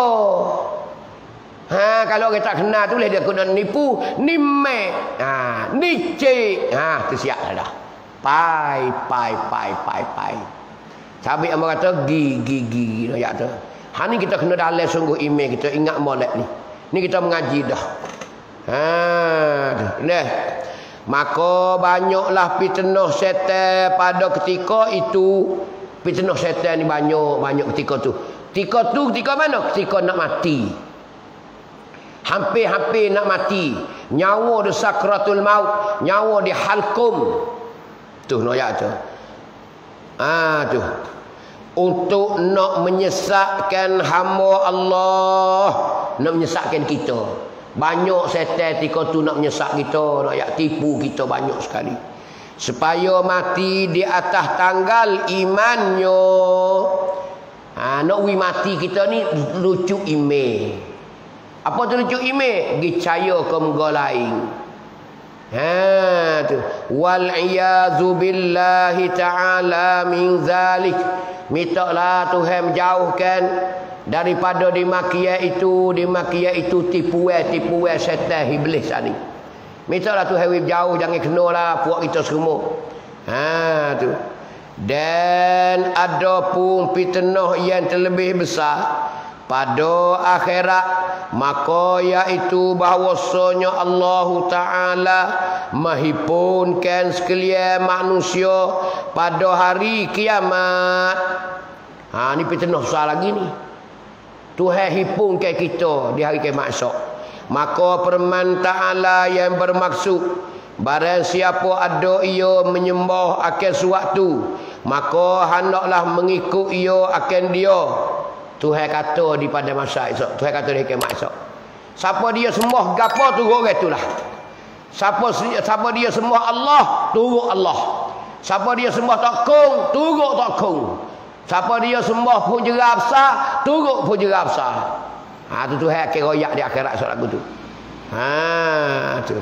Ha, kalau kita tak kenal tu boleh dia kena nipu, ni mek. Ha, ni cik. Ha, tu siap dah. Pai, pai, pai, pai, pai. Sabit yang kata gi, gi, gi, gi tu. Ha ni kita kena dalam sungguh email kita ingat molek ni. Ni kita mengaji dah. Ha, dah. Maka banyaklah fitnah syaitan pada ketika itu. Fitnah syaitan ni banyak, banyak ketika tu. Ketika tu ketika mana? Ketika nak mati. Hampir-hampir nak mati. Nyawa di sakratul maut, nyawa di halkum. Tu nak ayat tu. Ah tu. Untuk nak menyesatkan hamba Allah, nak menyesatkan kita. Banyak setan ketika tu nak menyesak kita, nak yak tipu kita banyak sekali. Supaya mati di atas tanggal imannya. Ha, nak wi mati kita ni lucu ime. Apa tu lucu ime? Gicaya ke muka lain. Ha tu. Wal iyazu billahi ta'ala min zalik. Mintalah Tuhan menjauhkan daripada dimakia itu, dimakia itu tipuan, tipuan syaitan iblis tadi. Mintalah Tuhan jauh, jangan kenalah puak kita semua. Ha tu. Dan ada pun fitnah yang terlebih besar pada akhirat, maka iaitu bahwasanya Allah Taala menghipunkan sekalian manusia pada hari kiamat. Ha ni petenah soal lagi ni. Tuhan hipunkan kita di hari kiamat esok. Maka firman Ta'ala yang bermaksud, barang siapa ada ia menyembah akan suatu, maka hendaklah mengikut ia akan dia. Tuhan kata di pada masa esok, Tuhan kata di kiamat esok. Siapa dia sembah gapo turut orang itulah. Siapa siapa dia sembah Allah, turut Allah. Siapa dia sembah takung, turut takung. Siapa dia sembah pujera besar, turut pujera besar. Ha tu Tuhan akan royak di akhirat esok lagu tu. Ha tu.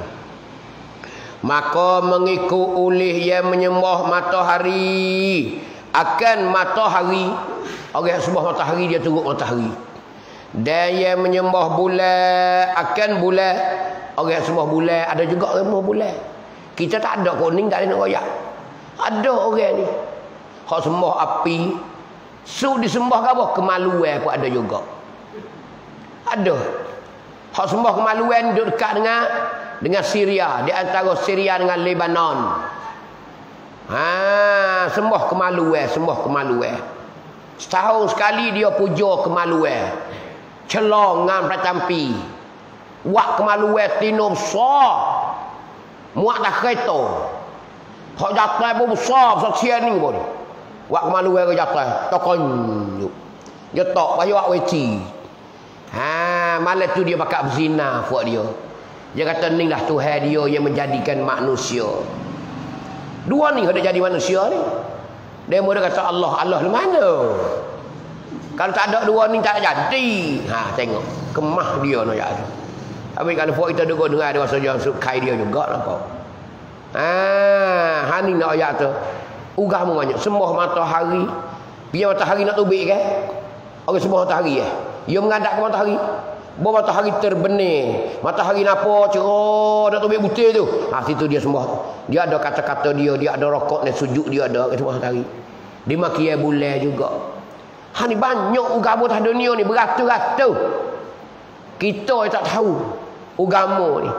Maka mengikut oleh yang menyembah matahari akan matahari. Orang yang sembah matahari dia turut matahari. Dan yang menyembah bulan akan bulan. Orang yang sembah bulan ada juga orang sembah bulan. Kita tak ada kuning tak ada nak royak. Ada orang ni. Hak sembah api. Su disembah ke apa? Kemaluan pun ada juga. Ada. Hak sembah kemaluan duduk dekat dengan dengan Syria, di antara Syria dengan Lebanon. Ha, sembah kemaluan, sembah kemaluan. Setahun sekali dia puja kemaluan. Celongan pratampi. Wak kemaluan tino besar. Muat dah kereta. Hak jatuh pun besar, besar sian ni pun. Wak kemaluan ke jatuh. Tokon. Dia tak payah wak weci. Ha, malam tu dia bakal berzina buat dia. Dia kata ni lah Tuhan dia yang menjadikan manusia. Dua ni kena jadi manusia ni. Dia mula kata Allah, Allah di mana? Kalau tak ada dua ni tak jadi. Ha, tengok. Kemah dia nak ada. Tapi kalau buat kita dengar dengar dia saja sukai dia juga nampak. Ha, ha ni nak ayat tu. Ugahmu banyak sembah matahari. Biar matahari nak tubik ke? Orang sembah matahari eh. Dia mengadap ke matahari. Bawa matahari terbenih. Matahari napa cerah nak tubik butir tu. Ha situ dia sembah. Dia ada kata-kata dia, dia ada rokok dan sujud dia ada ke sembah matahari. Dia makia bulan juga. Ha ni banyak agama atas dunia ni beratus-ratus. Kita tak tahu agama ni.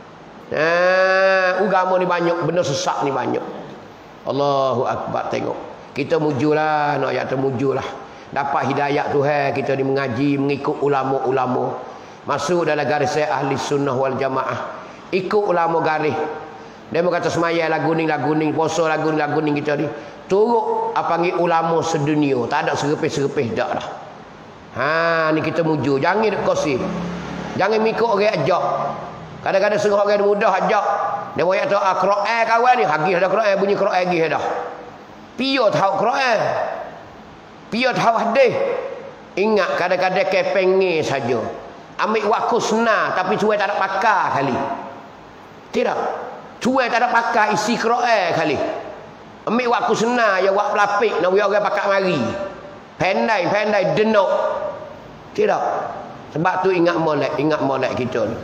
Ha agama ni banyak, benda sesat ni banyak. Allahu akbar, tengok. Kita mujulah, nak ayat termujulah. Dapat hidayah Tuhan kita di mengaji mengikut ulama-ulama. Masuk dalam garis ahli sunnah wal jamaah. Ikut ulama garis. Dia berkata semaya lagu ni lagu ni, puasa lagu ni lagu ni kita ni. Turut apa panggil ulama sedunia. Tak ada serepih-serepih dak dah. Ha ni kita muju. Jangan dek kosip. Jangan mikut orang ajak. Kadang-kadang setengah orang mudah ajak. Dia buat tu Quran kawan ni, hagih dah Quran, bunyi Quran hagih dah. Pio tahu Quran. Pio tahu hadis. Ingat kadang-kadang kepenge saja. Ambil waktu senang tapi cuai tak ada pakar kali. Tidak. Cuai tak ada pakar isi Quran kali. Ambil waktu senang ya wak pelapik nak buat orang pakar mari. Pendai-pendai denok. Tidak. Sebab tu ingat molek, ingat molek kita ni.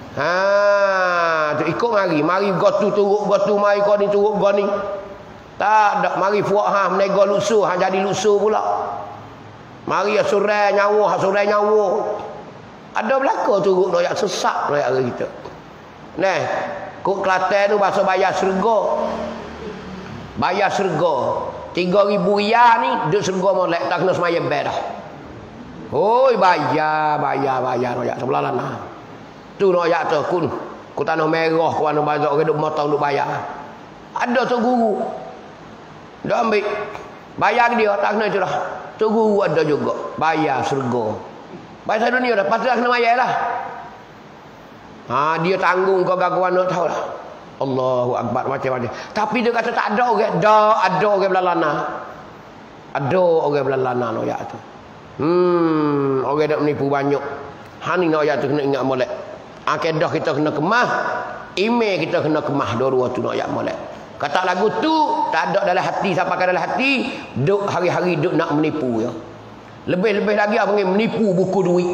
Ha, tu ikut mari, mari gotu turuk gotu mari kau ni turuk kau ni. Tak ada mari fuak ha menego lusuh, ha jadi lusuh pula. Mari asurai nyawa, asurai nyawa. Ada belaka turuk nak sesak nak kita. Nah, kok Kelantan tu bahasa bayar serga. Bayar serga. tiga ribu riyal ni duk serga molek tak kena semaya bed dah. Hoi bayar, bayar, bayar nak sebelah lana. Tu nak ayat tu kun ku tanah merah ku anu bazak orang duk motong duk bayar. Ada tu guru. Dak ambil bayar dia tak kena itulah. Tu guru ada juga bayar surga. Bayar dunia dah pasti kena bayar lah. Ha dia tanggung kau gaguan nak tahu lah. Allahu akbar macam-macam. Tapi dia kata tak ada orang, dak ada orang belalana. Ada orang belalana nak ayat tu. Hmm, orang dak menipu banyak. Ha ni nak ayat tu kena ingat molek. Akidah kita kena kemah, email kita kena kemah dua-dua tu nak ayat molek. Kata lagu tu tak ada dalam hati, siapa kat dalam hati, duk hari-hari duk nak menipu ya. Lebih-lebih lagi apa panggil menipu buku duit.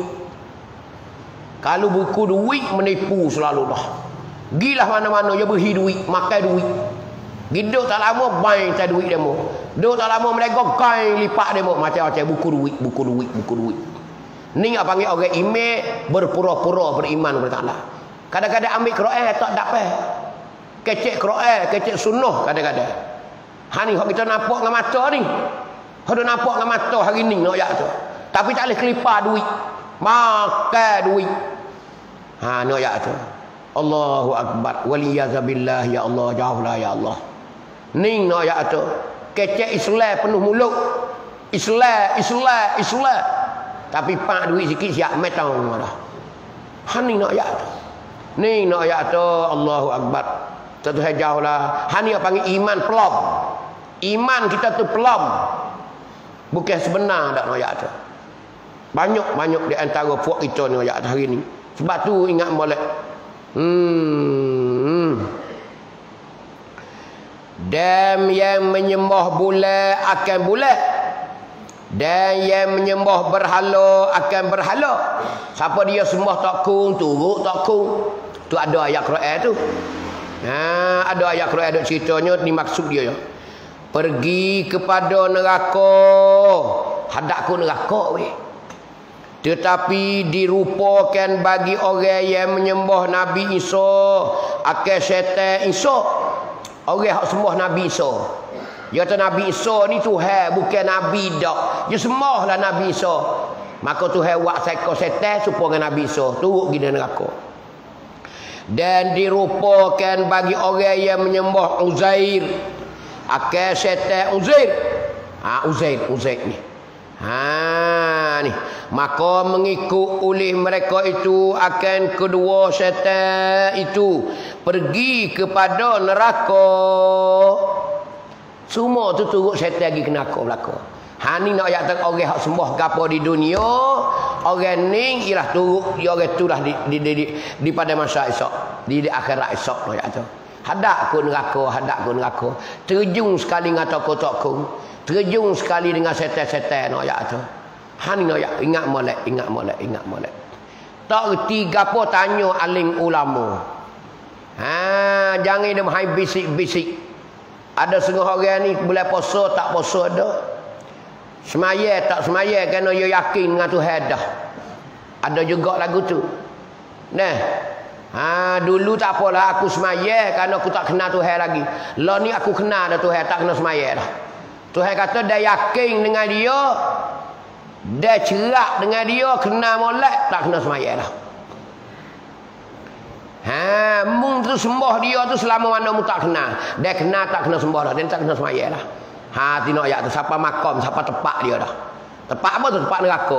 Kalau buku duit menipu selalu dah. Gilah mana-mana dia beri duit, makan duit. Giduk tak lama bain tak duit demo. Duk tak lama mereka kain lipat demo macam-macam buku duit, buku duit, buku duit. Ni apa panggil orang email berpura-pura beriman kepada Allah. Kadang-kadang ambil Quran tak dapat. Kecek Quran, kecek sunnah kadang-kadang. Ha ni hok kita nampak dengan mata ni. Hok dah nampak dengan mata hari ni nak ayat tu. Tapi tak boleh kelipar duit. Makan duit. Ha nak ayat tu. Allahu akbar. Waliyazabillah ya Allah, jauhlah ya Allah. Ni nak ayat tu. Kecek Islam penuh mulut. Islam, Islam, Islam. Tapi pak duit sikit siap metong dah. Ha ni nak ayat tu. Ni nak ayat tu. Allahu akbar. Satu saya jauhlah. Ha ni panggil iman pelom. Iman kita tu pelom. Bukan sebenar tak nak ayat tu. Banyak-banyak di antara puak kita ni ayat hari ni. Sebab tu ingat molek. Hmm. Dan yang menyembah bulan akan bulan. Dan yang menyembah berhala akan berhala. Siapa dia sembah takung, turut takung. Tu ada ayat Quran tu. Ha, ada ayat Quran ada ceritanya ni maksud dia ya. Pergi kepada neraka. Hadap ku neraka weh. Tetapi dirupakan bagi orang yang menyembah Nabi Isa akan syaitan Isa. Orang yang sembah Nabi Isa. Dia kata Nabi Isa ni Tuhan, bukan Nabi dak. Dia sembahlah Nabi Isa. Maka Tuhan buat seko syaitan supaya Nabi Isa turut pergi neraka. Dan dirupakan bagi orang yang menyembah Uzair akan syaitan Uzair. Ha Uzair, Uzair ni. Ha ni. Maka mengikut oleh mereka itu akan kedua syaitan itu pergi kepada neraka. Semua tu turut syaitan pergi ke neraka belaka. Ha ni nak ayat orang hak sembah gapo di dunia, orang ni ialah turut dia orang tu dah di di, di, di, di pada masa esok, di, di akhirat esok nak ayat tu. Hadap ku neraka, hadap ku neraka. Terjun sekali dengan tokoh-tokoh. Terjun sekali dengan setan-setan nak ayat tu. Ha ni nak ayat, ingat molek, ingat molek, ingat molek. Tak reti gapo tanya alim ulama. Ha jangan dia mai bisik-bisik. Ada setengah orang ni bulan puasa tak puasa dah. Semaya tak semaya kerana dia yakin dengan Tuhan dah. Ada juga lagu tu. Nah. Ha dulu tak apalah aku semaya kerana aku tak kenal Tuhan lagi. Lah ni aku kenal dah Tuhan, tak kena semaya dah. Tuhan kata dia yakin dengan dia. Dia cerak dengan dia, kenal molek, tak kena semaya dah. Ha mung tu sembah dia tu selama mana mu tak kenal. Dia kenal tak kena sembah dah, dia tak kena semaya dah. Ha tino ayat tu siapa makam, siapa tepak dia dah. Tepak apa tu? Tepak neraka.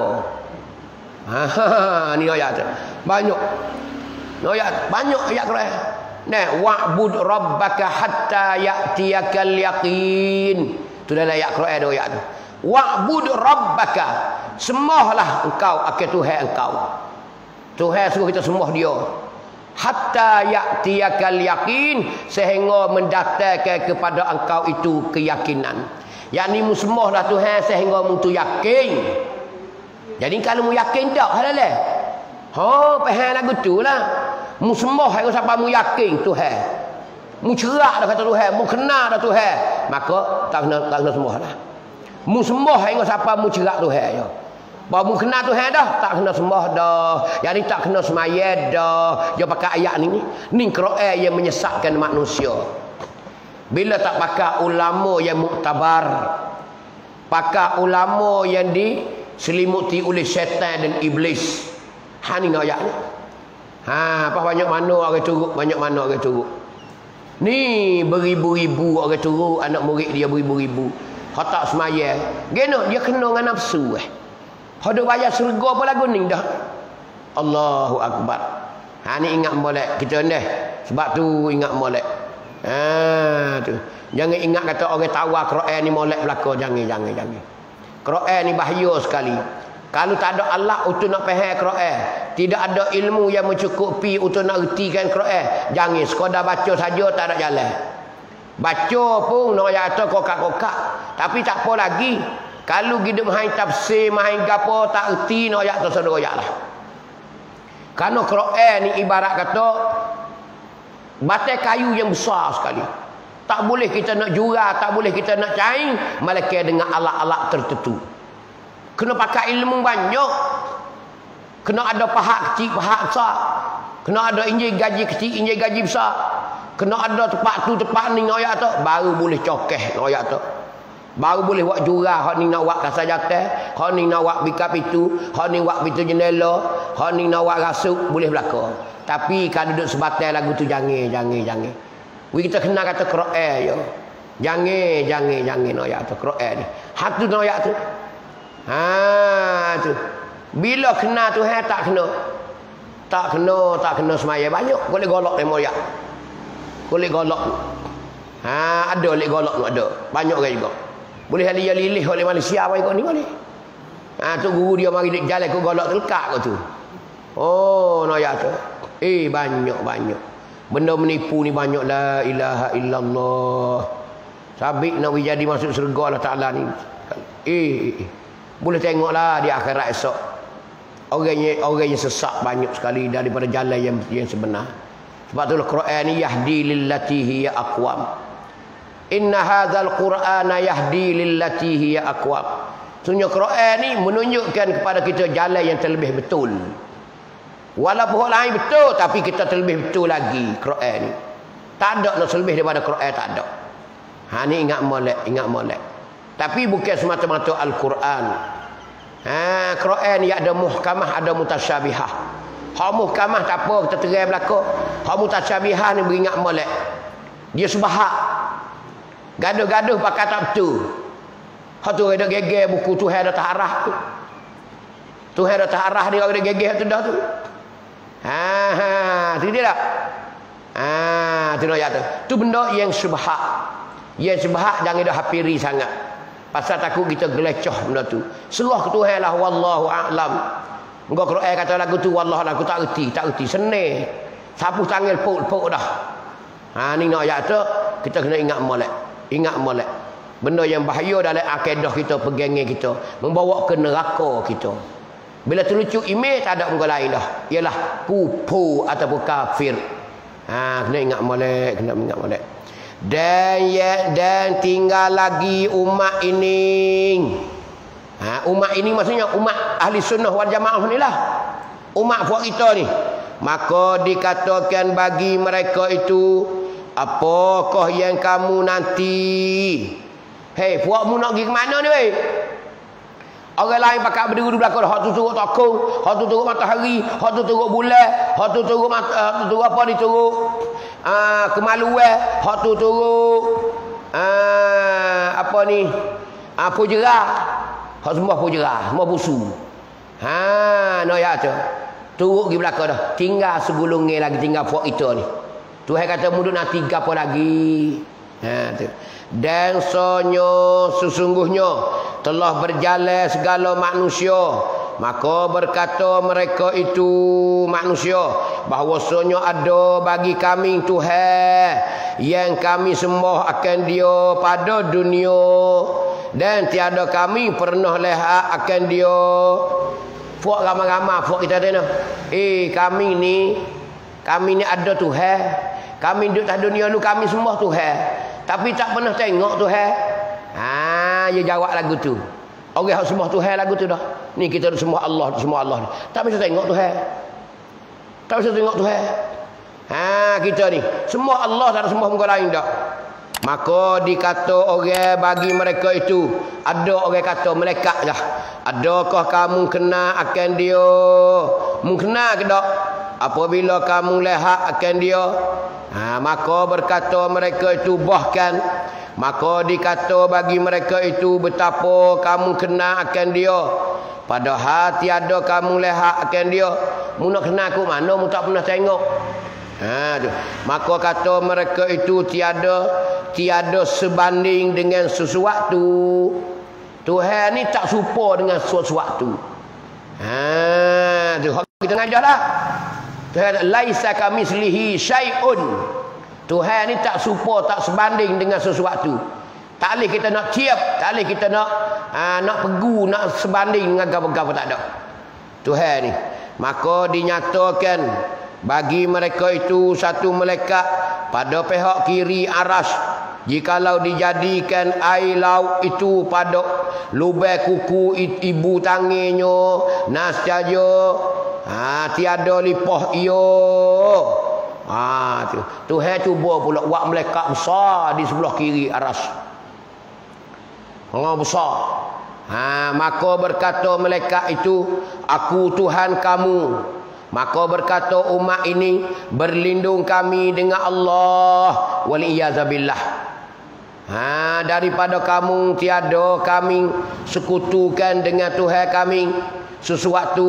Ha ni ayat tu. Banyak. No ayat banyak ayat Quran. Nah, wa'bud rabbaka hatta ya'tiyakal yaqin. Tu dalam ayat Quran ada ayat tu. Wa'bud rabbaka. Sembahlah engkau akan Tuhan engkau. Tuhan suruh kita sembah dia. Hatta ya'tiyakal yaqin, sehingga mendatangkan kepada engkau itu keyakinan. Yakni mu sembahlah Tuhan sehingga mu tu yakin. Jadi kalau mu yakin tak halal. Ha faham lagu tulah. Mu sembah hingga sampai mu yakin Tuhan. Mu cerak dah kata Tuhan, mu kenal dah Tuhan, maka tak kena tak kena sembah dah. Mu sembah hingga sampai mu cerak Tuhan ya. Bahawa mu kenal Tuhan dah, tak kena sembah dah. Yang ni tak kena semaya dah. Dia pakai ayat ni ni. Ni Quran yang menyesatkan manusia. Bila tak pakai ulama yang muktabar. Pakai ulama yang diselimuti oleh syaitan dan iblis. Ha ni ayat ni. Ha apa banyak mana orang turut, banyak mana orang turut. Ni beribu-ribu orang turut, anak murid dia beribu-ribu. Hak tak semaya. Geno dia kena dengan nafsu eh. Hak bayar syurga apa lagu ni dah. Allahu akbar. Ha ni ingat molek kita ni. Sebab tu ingat molek. Ha tu. Jangan ingat kata orang tawar Quran ni molek belaka, jangan jangan jangan. Quran ni bahaya sekali. Kalau tak ada Allah untuk nak faham Quran, tidak ada ilmu yang mencukupi untuk nak ertikan Quran, jangan sekadar baca saja tak ada jalan. Baca pun nak kata kokak-kokak, tapi tak apa lagi. Kalau hidup main tafsir, main gapo tak erti nak ayat tu saudara ayatlah. Karena Quran ni ibarat kata batai kayu yang besar sekali. Tak boleh kita nak jurah, tak boleh kita nak cair malaikat dengan alat-alat tertentu. Kena pakai ilmu banyak. Kena ada pahak kecil, pahak besar. Kena ada injil gaji kecil, injil gaji besar. Kena ada tempat tu tempat ni ayat tu baru boleh cokeh ayat tu. Baru boleh buat jurah, hak ni nak buat kasar jatah, hak ni nak buat bikap itu, hak ni buat pintu jendela, hak ni nak buat rasuk, boleh berlaku. Tapi kalau duduk sebatai lagu tu jangan, jangan, jangan. We kita kena kata Quran yo. Jangan, jangan, jangan ayat tu Quran ni. Hak tu ayat tu. Ha tu. Bila kena tu hai tak kena. Tak kena, tak kena semaya banyak. Boleh golok demo ayat. Boleh golok. Ha ada boleh golok tu ada. Banyak orang juga. Boleh dia lilih oleh Malaysia apa ikut ni boleh. Ha tu guru dia mari jalan ke golok tu lekat ke tu. Oh no ya tu. Eh banyak-banyak. Benda menipu ni banyak la ilaha illallah. Sabik nak jadi masuk syurga Allah Taala ni. Eh, eh. Boleh tengoklah di akhirat esok. Orangnya orang yang sesat banyak sekali daripada jalan yang yang sebenar. Sebab tu Al-Quran ni yahdi lillati hiya aqwam. Inna hadzal Qur'ana yahdi lillati hiya aqwam. Sunnya Quran ni menunjukkan kepada kita jalan yang terlebih betul. Walaupun orang lain betul tapi kita terlebih betul lagi Quran ni. Tak ada nak selebih daripada Quran tak ada. Ha ni ingat molek, ingat molek. Tapi bukan semata-mata Al-Quran. Ha Quran ni ada muhkamah, ada mutasyabihah. Hak muhkamah tak apa kita terai belaka. Hak mutasyabihah ni beringat molek. Dia subahak. Gaduh-gaduh pakai tak betul. Hak tu ada geger buku Tuhan dah tak arah tu. Tuhan dah tak arah dia orang geger tu dah tu. Ha ha, tu dia tak? Ha, tu nak tu. Tu benda yang subhat. Yang subhat jangan dah hapiri sangat. Pasal takut kita gelecoh benda tu. Serah ke Tuhan lah wallahu a'lam. Engkau Quran kata lagu tu wallah aku tak erti, tak erti senang. Sapu tangan pok-pok dah. Ha ni nak ayat tu kita kena ingat molek. Ingat molek. Benda yang bahaya dalam akidah kita, pegangan kita, membawa ke neraka kita. Bila terlucu imej tak ada muka lain dah. Ialah kufur ataupun kafir. Ha kena ingat molek, kena ingat molek. Dan ya, dan tinggal lagi umat ini. Ha umat ini maksudnya umat ahli sunnah wal jamaah ni lah. Umat puak kita ni. Maka dikatakan bagi mereka itu, apakah yang kamu nanti? Hei, puakmu nak pergi ke mana ni weh? Orang lain pakai berdiri di belakang, hak tu turut tokong, hak tu turut matahari, hak tu turut bulan, hak tu turut mata, hak tu turut apa ni turut ah kemaluan, hak tu turut ah apa ni? Ah pujera. Hak semua pujera, semua busu. Ha, no ya tu. Turut di belakang dah. Tinggal segulungnya lagi tinggal puak kita ni. Tuhan kata mulut nak tiga apa lagi. Ha tu. Dan sonyo sesungguhnya telah berjalan segala manusia, maka berkata mereka itu manusia bahwasanya ada bagi kami Tuhan yang kami sembah akan dia pada dunia, dan tiada kami pernah lihat akan dia. Puak ramai-ramai puak kita tadi. Eh kami ni kami ni ada Tuhan. Kami duduk atas dunia ni kami sembah Tuhan. Tapi tak pernah tengok Tuhan. Ha, dia jawab lagu tu. Orang yang sembah Tuhan lagu tu dah. Ni kita sembah Allah, sembah Allah. Tak bisa tengok Tuhan. Tak bisa tengok Tuhan. Ha, kita ni sembah Allah, tak ada sembah muka lain dah. Maka dikata orang bagi mereka itu, ada orang kata malaikat dah. Adakah kamu kenal akan dia? Mu kenal ke tak? Apabila kamu lihat akan dia, ha, maka berkata mereka itu bahkan, maka dikata bagi mereka itu betapa kamu kenal akan dia, padahal tiada kamu lihat akan dia. Mu nak kenal aku mana? Mu tak pernah tengok. Ha, tu. Maka kata mereka itu tiada tiada sebanding dengan sesuatu. Tuhan ni tak serupa dengan sesuatu. Ha, tu kita ngajarlah. Tuhan laisa kamitslihi syai'un. Tuhan ni tak serupa, tak sebanding dengan sesuatu. Tak boleh kita nak tiap, tak boleh kita nak aa, nak pegu, nak sebanding dengan apa-apa, tak ada. Tuhan ni. Maka dinyatakan bagi mereka itu satu malaikat pada pihak kiri aras. Jikalau dijadikan air laut itu pada lubang kuku ibu tangannya, nascaja, ha, tiada lipah iyo. Ha tu. Tuhan cuba pula buat malaikat besar di sebelah kiri aras. Orang besar. Ha, maka berkata malaikat itu, aku Tuhan kamu. Maka berkata umat ini, berlindung kami dengan Allah. Waliyazabillah. Ha, daripada kamu tiada kami sekutukan dengan Tuhan kami sesuatu.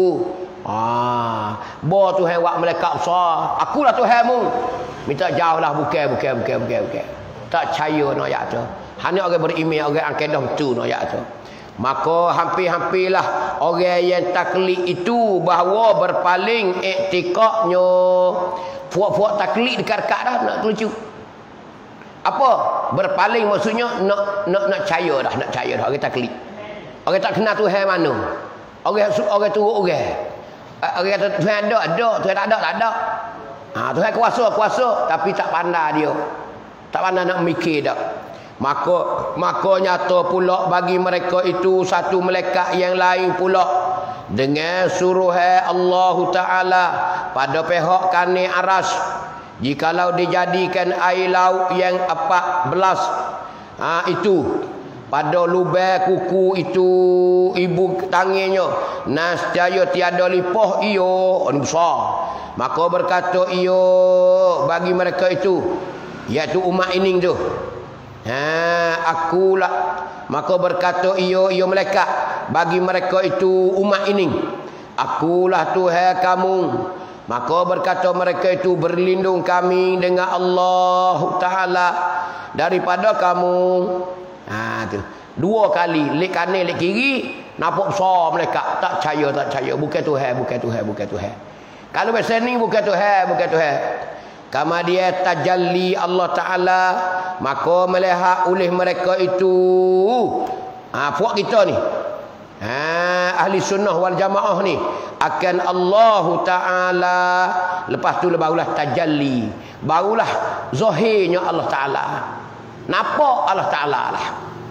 Ah, bo Tuhan buat malaikat besar. Akulah Tuhanmu. Minta jauhlah bukan bukan bukan bukan bukan. Tak percaya nak ayat tu. Hanya orang beriman, orang akidah betul nak ayat tu. Maka hampir-hampirlah orang yang taklid itu bahawa berpaling iktikadnya. Puak-puak taklid dekat-dekat dah nak lucu. Apa? Berpaling maksudnya nak nak nak percaya dah, nak percaya dah orang taklid. Orang tak kenal Tuhan mana. Orang orang turut orang. Orang kata Tuhan ada, ada, Tuhan tak ada, tak ada. Ha, Tuhan kuasa, kuasa, tapi tak pandai dia. Tak pandai nak mikir dah. Maka maka nyata pula bagi mereka itu satu malaikat yang lain pula dengan suruhan Allah Taala pada pihak kanan aras. Jikalau dijadikan air laut yang empat belas ha, itu pada lubang kuku itu ibu tangannya nascaya tiada lipah iyo ini besar. Maka berkata iyo bagi mereka itu, iaitu umat ini tu, ha, akulah. Maka berkata iyo iyo malaikat bagi mereka itu umat ini, akulah Tuhan kamu. Maka berkata mereka itu, berlindung kami dengan Allah Taala daripada kamu. Ha tu. Dua kali lek kanan lek kiri nampak besar mereka. Tak percaya, tak percaya. Bukan Tuhan, bukan Tuhan, bukan Tuhan. Kalau bahasa ni bukan Tuhan, bukan Tuhan. Kama dia tajalli Allah Taala, maka melihat oleh mereka itu. Ha puak kita ni. Ha ahli sunnah wal jamaah ni akan Allah Taala. Lepas tu barulah tajalli. Barulah zahirnya Allah Taala. Nampak Allah Taala lah.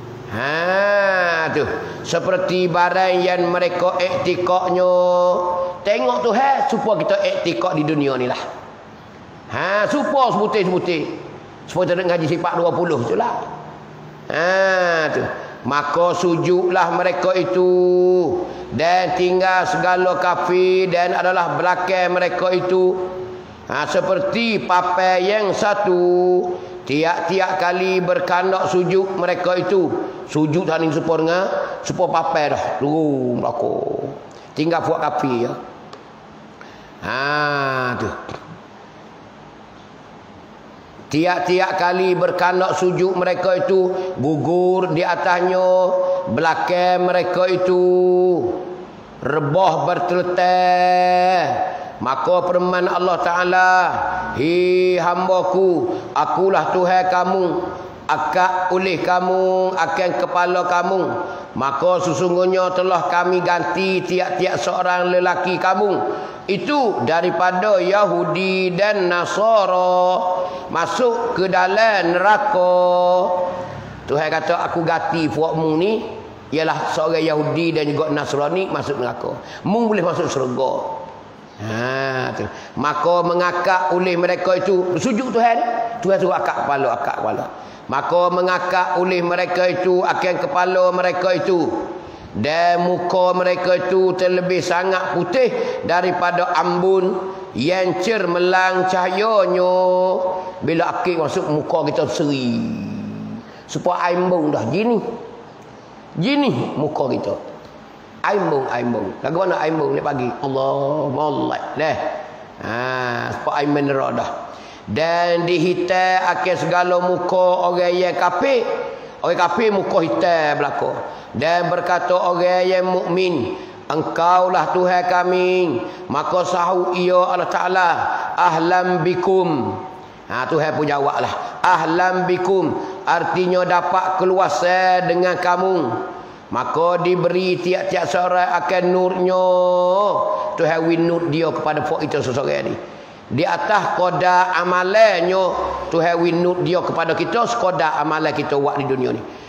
Ha tu seperti barang yang mereka iktikadnya. Tengok Tuhan supaya kita iktikad di dunia ni lah. Ha supaya sebutir-sebutir. Supaya kita ngaji sifat dua puluh tu lah. Ha tu. Maka sujudlah mereka itu dan tinggal segala kafir dan adalah belakang mereka itu. Ha seperti papai yang satu. Tiap-tiap kali berkandak sujud mereka itu. Sujud saling supaya dengan supaya papai dah. Turun belakang. Tinggal buat kapi ya. Ha tu. Tiap-tiap kali berkandak sujud mereka itu gugur di atasnya belakang mereka itu rebah berteletai. Maka firman Allah Taala, hi hambaku, akulah Tuhan kamu, akak oleh kamu akan kepala kamu. Maka sesungguhnya telah kami ganti tiap-tiap seorang lelaki kamu itu daripada Yahudi dan Nasara masuk ke dalam neraka. Tuhan kata aku ganti puakmu ni ialah seorang Yahudi dan juga Nasrani masuk neraka. Mu boleh masuk syurga. Ha tu. Maka mengakak oleh mereka itu bersujud Tuhan. Tuhan suruh akak kepala, akak kepala. Maka mengakak oleh mereka itu akan kepala mereka itu. Dan muka mereka itu terlebih sangat putih daripada ambun yang cermelang cahayanya. Bila akik masuk muka kita seri. Supaya aimbung dah gini. Gini muka kita. Aimbung, aimbung. Lagu mana aimbung ni pagi? Allah, Allah. Dah. Ha, supaya aimbung dah. Dan dihitam akan segala muka orang yang kafir. Orang kafir muka hitam belaka. Dan berkata orang yang mukmin, engkaulah Tuhan kami. Maka sahut ia Allah Taala, ahlam bikum. Ha Tuhan pun jawablah, ahlam bikum, artinya dapat keluasa dengan kamu. Maka diberi tiap-tiap seorang akan nurnya. Tuhan win nur dia kepada pok itu seseorang ni. Di atas qada amalannya Tuhan win nur dia kepada kita sekadar amalan kita buat di dunia ni.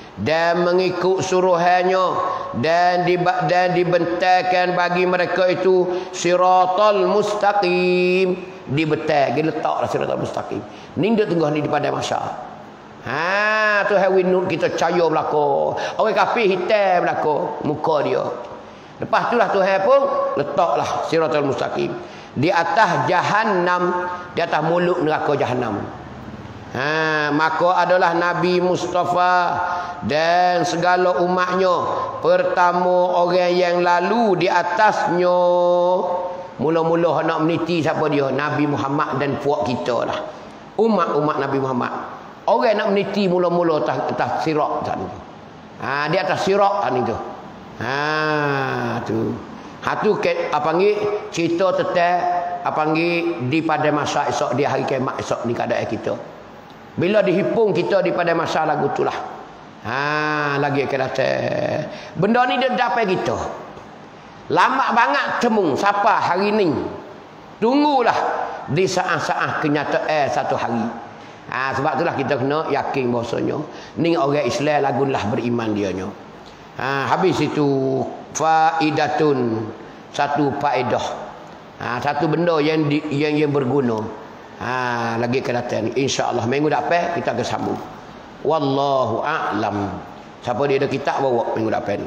dan mengikut suruhannya dan di dan dibentangkan bagi mereka itu siratal mustaqim, dibentang diletaklah siratal mustaqim. Ning dak tengah ni di padang mahsyar. Ha tu hai winut kita cahaya belaka. Orang kafir hitam belaka muka dia. Lepas itulah Tuhan pun letaklah siratal mustaqim di atas jahannam, di atas mulut neraka jahannam. Ha, maka adalah Nabi Mustafa dan segala umatnya pertama orang yang lalu di atasnya. Mula-mula nak meniti siapa dia? Nabi Muhammad dan puak kita lah. Umat-umat Nabi Muhammad. Orang nak meniti mula-mula atas, atas sirat tadi. Ha, di atas sirat tadi tu. Ha tu. Ha tu ke apa panggil cerita tentang apa panggil di pada masa esok di hari kiamat esok ni keadaan kita. Bila dihipung kita di pada masa lagu itulah. Ha lagi akan datang. Benda ni dia dapat kita. Lama banget temu siapa hari ni. Tunggulah di saat-saat kenyataan satu hari. Ha sebab itulah kita kena yakin bahasanya ni orang Islam lagulah beriman dianya. Ha habis itu faidatun, satu faedah. Ha satu benda yang di, yang yang berguna. Ha lagi akan datang insya-Allah minggu depan kita akan sambung. Wallahu a'lam. Siapa dia ada kitab bawa minggu depan.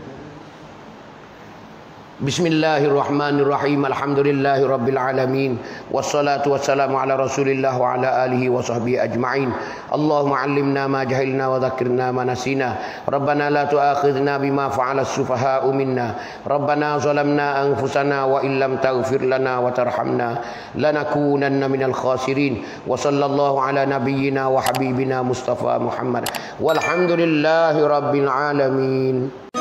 Bismillahirrahmanirrahim. Alhamdulillahi rabbil alamin. Wassalatu wassalamu ala Rasulillah wa ala alihi wa sahbihi ajma'in. Allahumma 'allimna ma jahilna wa dhakkirna ma nasina. Rabbana la tu'akhidhna bima fa'ala as-sufaha'u minna. Rabbana zalamna anfusana wa illam taghfir lana wa tarhamna lanakunanna minal khasirin. Wa sallallahu ala nabiyyina wa habibina Mustafa Muhammad. Walhamdulillahi rabbil alamin.